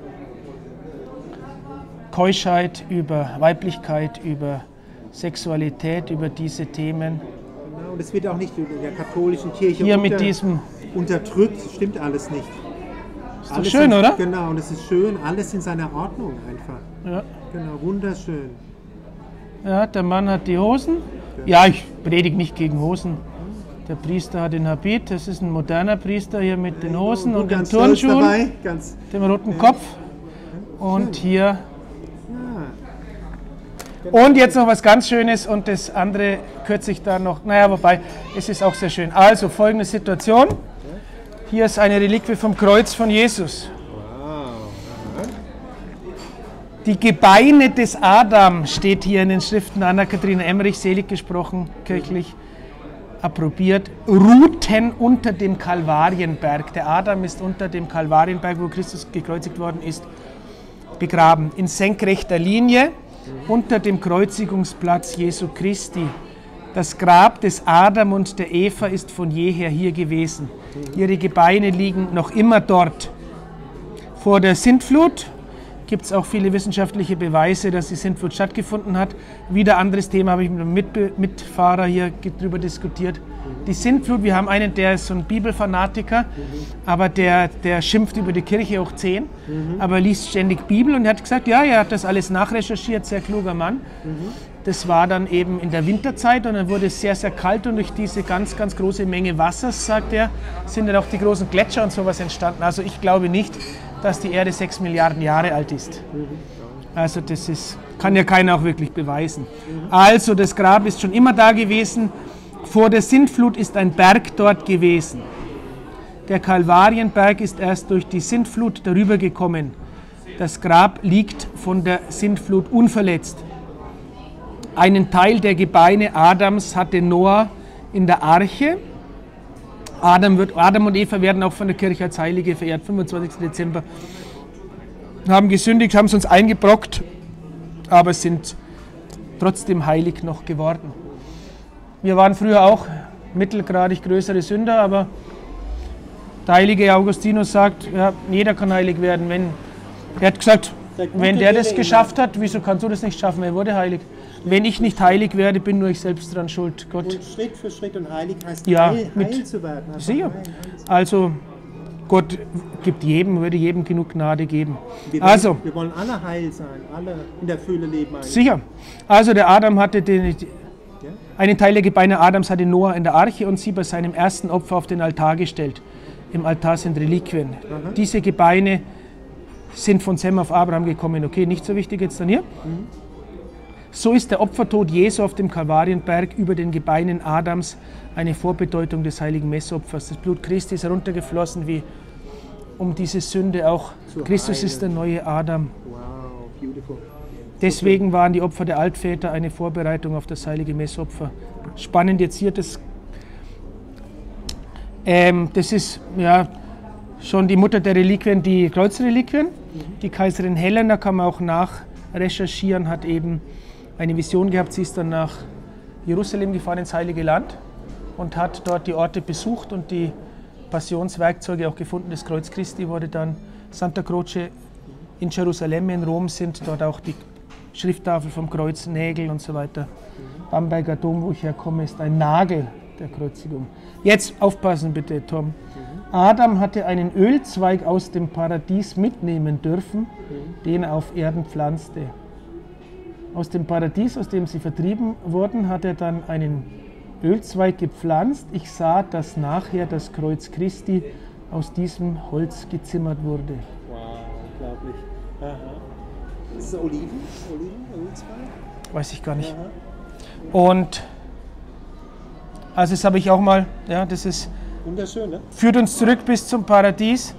Keuschheit, über Weiblichkeit, über Sexualität, über diese Themen. Genau, und es wird auch nicht in der katholischen Kirche Hier unter, mit diesem, unterdrückt, stimmt alles nicht. ist doch schön, in, oder? Genau, und es ist schön, alles in seiner Ordnung einfach. Ja. Genau, wunderschön. Ja, der Mann hat die Hosen. Ja, ich predige nicht gegen Hosen. Der Priester hat den Habit, das ist ein moderner Priester hier mit den Hosen und den ganz stolz Turnschuhen, dabei, ganz, dem roten Kopf. Und hier. ja, Und jetzt noch was ganz Schönes und das andere kürze ich da noch. Naja, wobei, es ist auch sehr schön. Also, folgende Situation. Hier ist eine Reliquie vom Kreuz von Jesus. Die Gebeine des Adam steht hier in den Schriften Anna-Katharina Emmerich, selig gesprochen, kirchlich approbiert, ruhten unter dem Kalvarienberg. Der Adam ist unter dem Kalvarienberg, wo Christus gekreuzigt worden ist, begraben. In senkrechter Linie unter dem Kreuzigungsplatz Jesu Christi. Das Grab des Adam und der Eva ist von jeher hier gewesen. Ihre Gebeine liegen noch immer dort. Vor der Sintflut gibt es auch viele wissenschaftliche Beweise, dass die Sintflut stattgefunden hat. Wieder anderes Thema, habe ich mit einem Mitbe Mitfahrer hier darüber diskutiert. Die Sintflut, wir haben einen, der ist so ein Bibelfanatiker, aber der, der schimpft über die Kirche hoch zehn, aber liest ständig Bibel und er hat gesagt, ja, er hat das alles nachrecherchiert, sehr kluger Mann. Das war dann eben in der Winterzeit und dann wurde es sehr, sehr kalt und durch diese ganz, ganz große Menge Wassers, sagt er, sind dann auch die großen Gletscher und sowas entstanden. Also ich glaube nicht, dass die Erde sechs Milliarden Jahre alt ist. Also das ist, kann ja keiner auch wirklich beweisen. Also das Grab ist schon immer da gewesen. Vor der Sintflut ist ein Berg dort gewesen. Der Kalvarienberg ist erst durch die Sintflut darüber gekommen. Das Grab liegt von der Sintflut unverletzt. Einen Teil der Gebeine Adams hatte Noah in der Arche. Adam, wird, Adam und Eva werden auch von der Kirche als Heilige verehrt, fünfundzwanzigsten Dezember. Haben gesündigt, haben es uns eingebrockt, aber sind trotzdem heilig noch geworden. Wir waren früher auch mittelgradig größere Sünder, aber der heilige Augustinus sagt, ja, jeder kann heilig werden. Wenn, er hat gesagt, wenn der das geschafft hat, wieso kannst du das nicht schaffen? Er wurde heilig. Wenn ich nicht heilig werde, bin nur ich selbst dran schuld. Gott. Und Schritt für Schritt und heilig heißt Ja, heil, mit- heil zu werden. einfach Sicher. heil, heil zu werden. Also Gott gibt jedem, würde jedem genug Gnade geben. Wir wollen, Also, wir wollen alle heil sein, alle in der Fülle leben eigentlich. sicher. Also der Adam hatte den, Ja? einen Teil der Gebeine Adams hatte Noah in der Arche und sie bei seinem ersten Opfer auf den Altar gestellt. Im Altar sind Reliquien. Diese Gebeine sind von Sem auf Abraham gekommen. Okay, nicht so wichtig jetzt dann hier. So ist der Opfertod Jesu auf dem Kalvarienberg über den Gebeinen Adams eine Vorbedeutung des heiligen Messopfers. Das Blut Christi ist heruntergeflossen, wie um diese Sünde auch. Zu Christus heilen. ist der neue Adam. Wow, beautiful. Deswegen waren die Opfer der Altväter eine Vorbereitung auf das heilige Messopfer. Spannend jetzt hier, das, ähm, das ist ja schon die Mutter der Reliquien, die Kreuzreliquien. Die Kaiserin Helena, kann man auch nachrecherchieren, hat eben eine Vision gehabt. Sie ist dann nach Jerusalem gefahren, ins Heilige Land, und hat dort die Orte besucht und die Passionswerkzeuge auch gefunden. Das Kreuz Christi wurde dann Santa Croce in Jerusalem, in Rom sind dort auch die Schrifttafel vom Kreuz, Nägel und so weiter. Bamberger Dom, wo ich herkomme, ist ein Nagel der Kreuzigung. Jetzt aufpassen bitte, Tom. Adam hatte einen Ölzweig aus dem Paradies mitnehmen dürfen, den er auf Erden pflanzte. Aus dem Paradies, aus dem sie vertrieben wurden, hat er dann einen Ölzweig gepflanzt. Ich sah, dass nachher das Kreuz Christi aus diesem Holz gezimmert wurde. Wow, unglaublich. Aha. Das ist Oliven? Oliven, Ölzweig? Weiß ich gar nicht. Aha. Und also das habe ich auch mal, ja, das ist, wunderschön, ne? Führt uns zurück bis zum Paradies.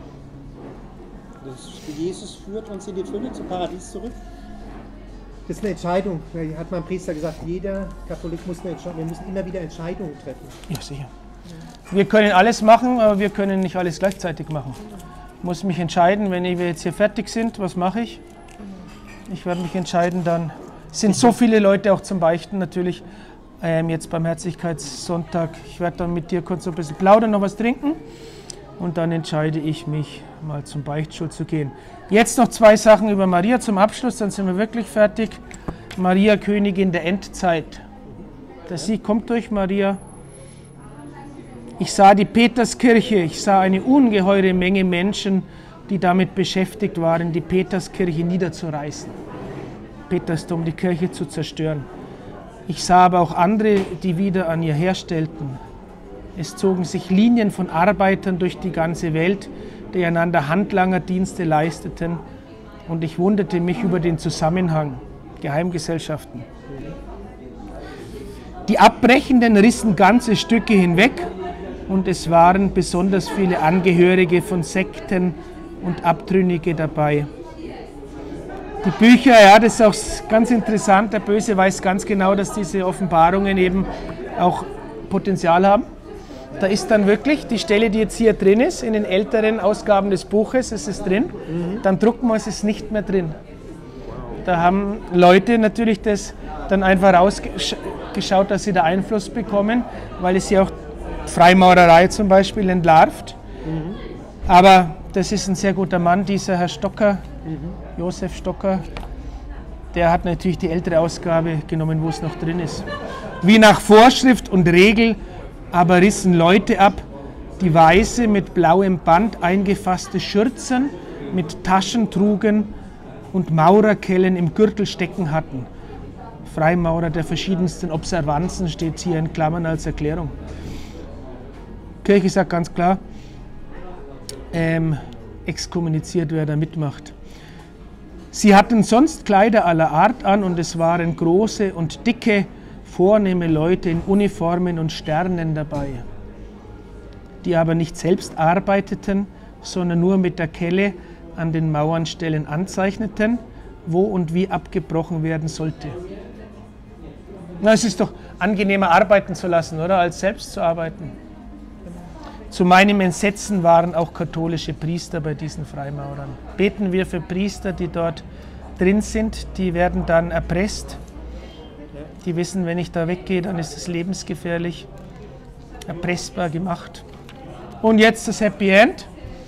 Das, Jesus führt uns in die Fülle zum Paradies zurück. Das ist eine Entscheidung, hat mein Priester gesagt, jeder Katholik muss eine Entscheidung, wir müssen immer wieder Entscheidungen treffen. Ja, sicher. Wir können alles machen, aber wir können nicht alles gleichzeitig machen. Ich muss mich entscheiden, wenn wir jetzt hier fertig sind, was mache ich? Ich werde mich entscheiden, dann sind so viele Leute auch zum Beichten natürlich, ähm, jetzt beim Herzlichkeitssonntag. Ich werde dann mit dir kurz so ein bisschen plaudern, noch was trinken und dann entscheide ich mich, mal zum Beichtstuhl zu gehen. Jetzt noch zwei Sachen über Maria zum Abschluss, dann sind wir wirklich fertig. Maria, Königin der Endzeit. Der Sieg kommt durch Maria. Ich sah die Peterskirche, ich sah eine ungeheure Menge Menschen, die damit beschäftigt waren, die Peterskirche niederzureißen. Petersdom, die Kirche zu zerstören. Ich sah aber auch andere, die wieder an ihr herstellten. Es zogen sich Linien von Arbeitern durch die ganze Welt, die einander Handlangerdienste leisteten, und ich wunderte mich über den Zusammenhang. Geheimgesellschaften. Die Abbrechenden rissen ganze Stücke hinweg, und es waren besonders viele Angehörige von Sekten und Abtrünnige dabei. Die Bücher, ja, das ist auch ganz interessant, der Böse weiß ganz genau, dass diese Offenbarungen eben auch Potenzial haben. Da ist dann wirklich die Stelle, die jetzt hier drin ist, in den älteren Ausgaben des Buches, ist es drin, mhm. Dann drucken wir es, ist nicht mehr drin. Da haben Leute natürlich das dann einfach rausgeschaut, dass sie da Einfluss bekommen, weil es ja auch Freimaurerei zum Beispiel entlarvt. Mhm. Aber das ist ein sehr guter Mann, dieser Herr Stocker, mhm. Josef Stocker, der hat natürlich die ältere Ausgabe genommen, wo es noch drin ist. Wie nach Vorschrift und Regel aber rissen Leute ab, die weiße mit blauem Band eingefasste Schürzen mit Taschen trugen und Maurerkellen im Gürtel stecken hatten. Freimaurer der verschiedensten Observanzen steht hier in Klammern als Erklärung. Die Kirche sagt ganz klar, ähm, exkommuniziert, wer da mitmacht. Sie hatten sonst Kleider aller Art an, und es waren große und dicke, vornehme Leute in Uniformen und Sternen dabei, die aber nicht selbst arbeiteten, sondern nur mit der Kelle an den Mauernstellen anzeichneten, wo und wie abgebrochen werden sollte. Na, es ist doch angenehmer, arbeiten zu lassen, oder, als selbst zu arbeiten. Zu meinem Entsetzen waren auch katholische Priester bei diesen Freimaurern. Beten wir für Priester, die dort drin sind, die werden dann erpresst. Die wissen, wenn ich da weggehe, dann ist es lebensgefährlich, erpressbar gemacht. Und jetzt das Happy End.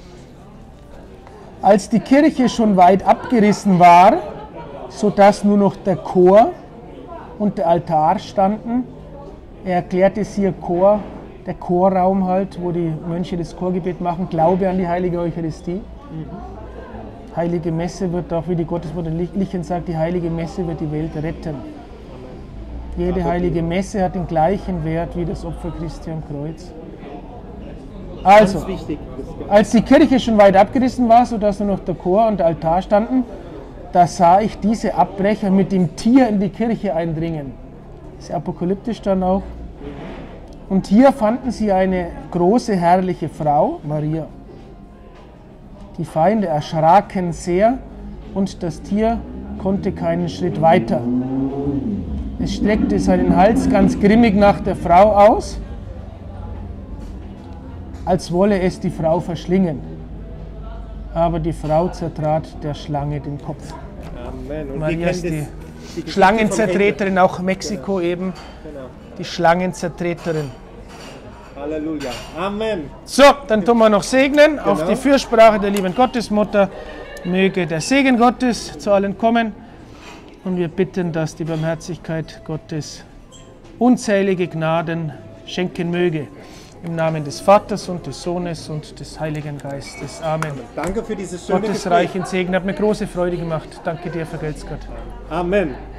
Als die Kirche schon weit abgerissen war, sodass nur noch der Chor und der Altar standen, er erklärte es hier Chor, der Chorraum halt, wo die Mönche das Chorgebet machen, Glaube an die heilige Eucharistie. Mhm. Heilige Messe wird auch, wie die Gottesmutter Lichen sagt, die heilige Messe wird die Welt retten. Jede heilige Messe hat den gleichen Wert wie das Opfer Christi am Kreuz. Also, als die Kirche schon weit abgerissen war, sodass nur noch der Chor und der Altar standen, da sah ich diese Abbrecher mit dem Tier in die Kirche eindringen. Das ist apokalyptisch dann auch. Und hier fanden sie eine große, herrliche Frau, Maria. Die Feinde erschraken sehr, und das Tier konnte keinen Schritt weiter. Es streckte seinen Hals ganz grimmig nach der Frau aus, als wolle es die Frau verschlingen. Aber die Frau zertrat der Schlange den Kopf. Amen. Und Maria ist die, die Schlangenzertreterin, auch Mexiko genau. eben, Genau. die Schlangenzertreterin. Halleluja. Amen. So, dann tun wir noch segnen, genau. Auf die Fürsprache der lieben Gottesmutter. Möge der Segen Gottes zu allen kommen. Und wir bitten, dass die Barmherzigkeit Gottes unzählige Gnaden schenken möge. Im Namen des Vaters und des Sohnes und des Heiligen Geistes. Amen. Danke für dieses schöne Gottes Gespräch. reichen Segen hat mir große Freude gemacht. Danke dir, vergelt's Gott. Amen.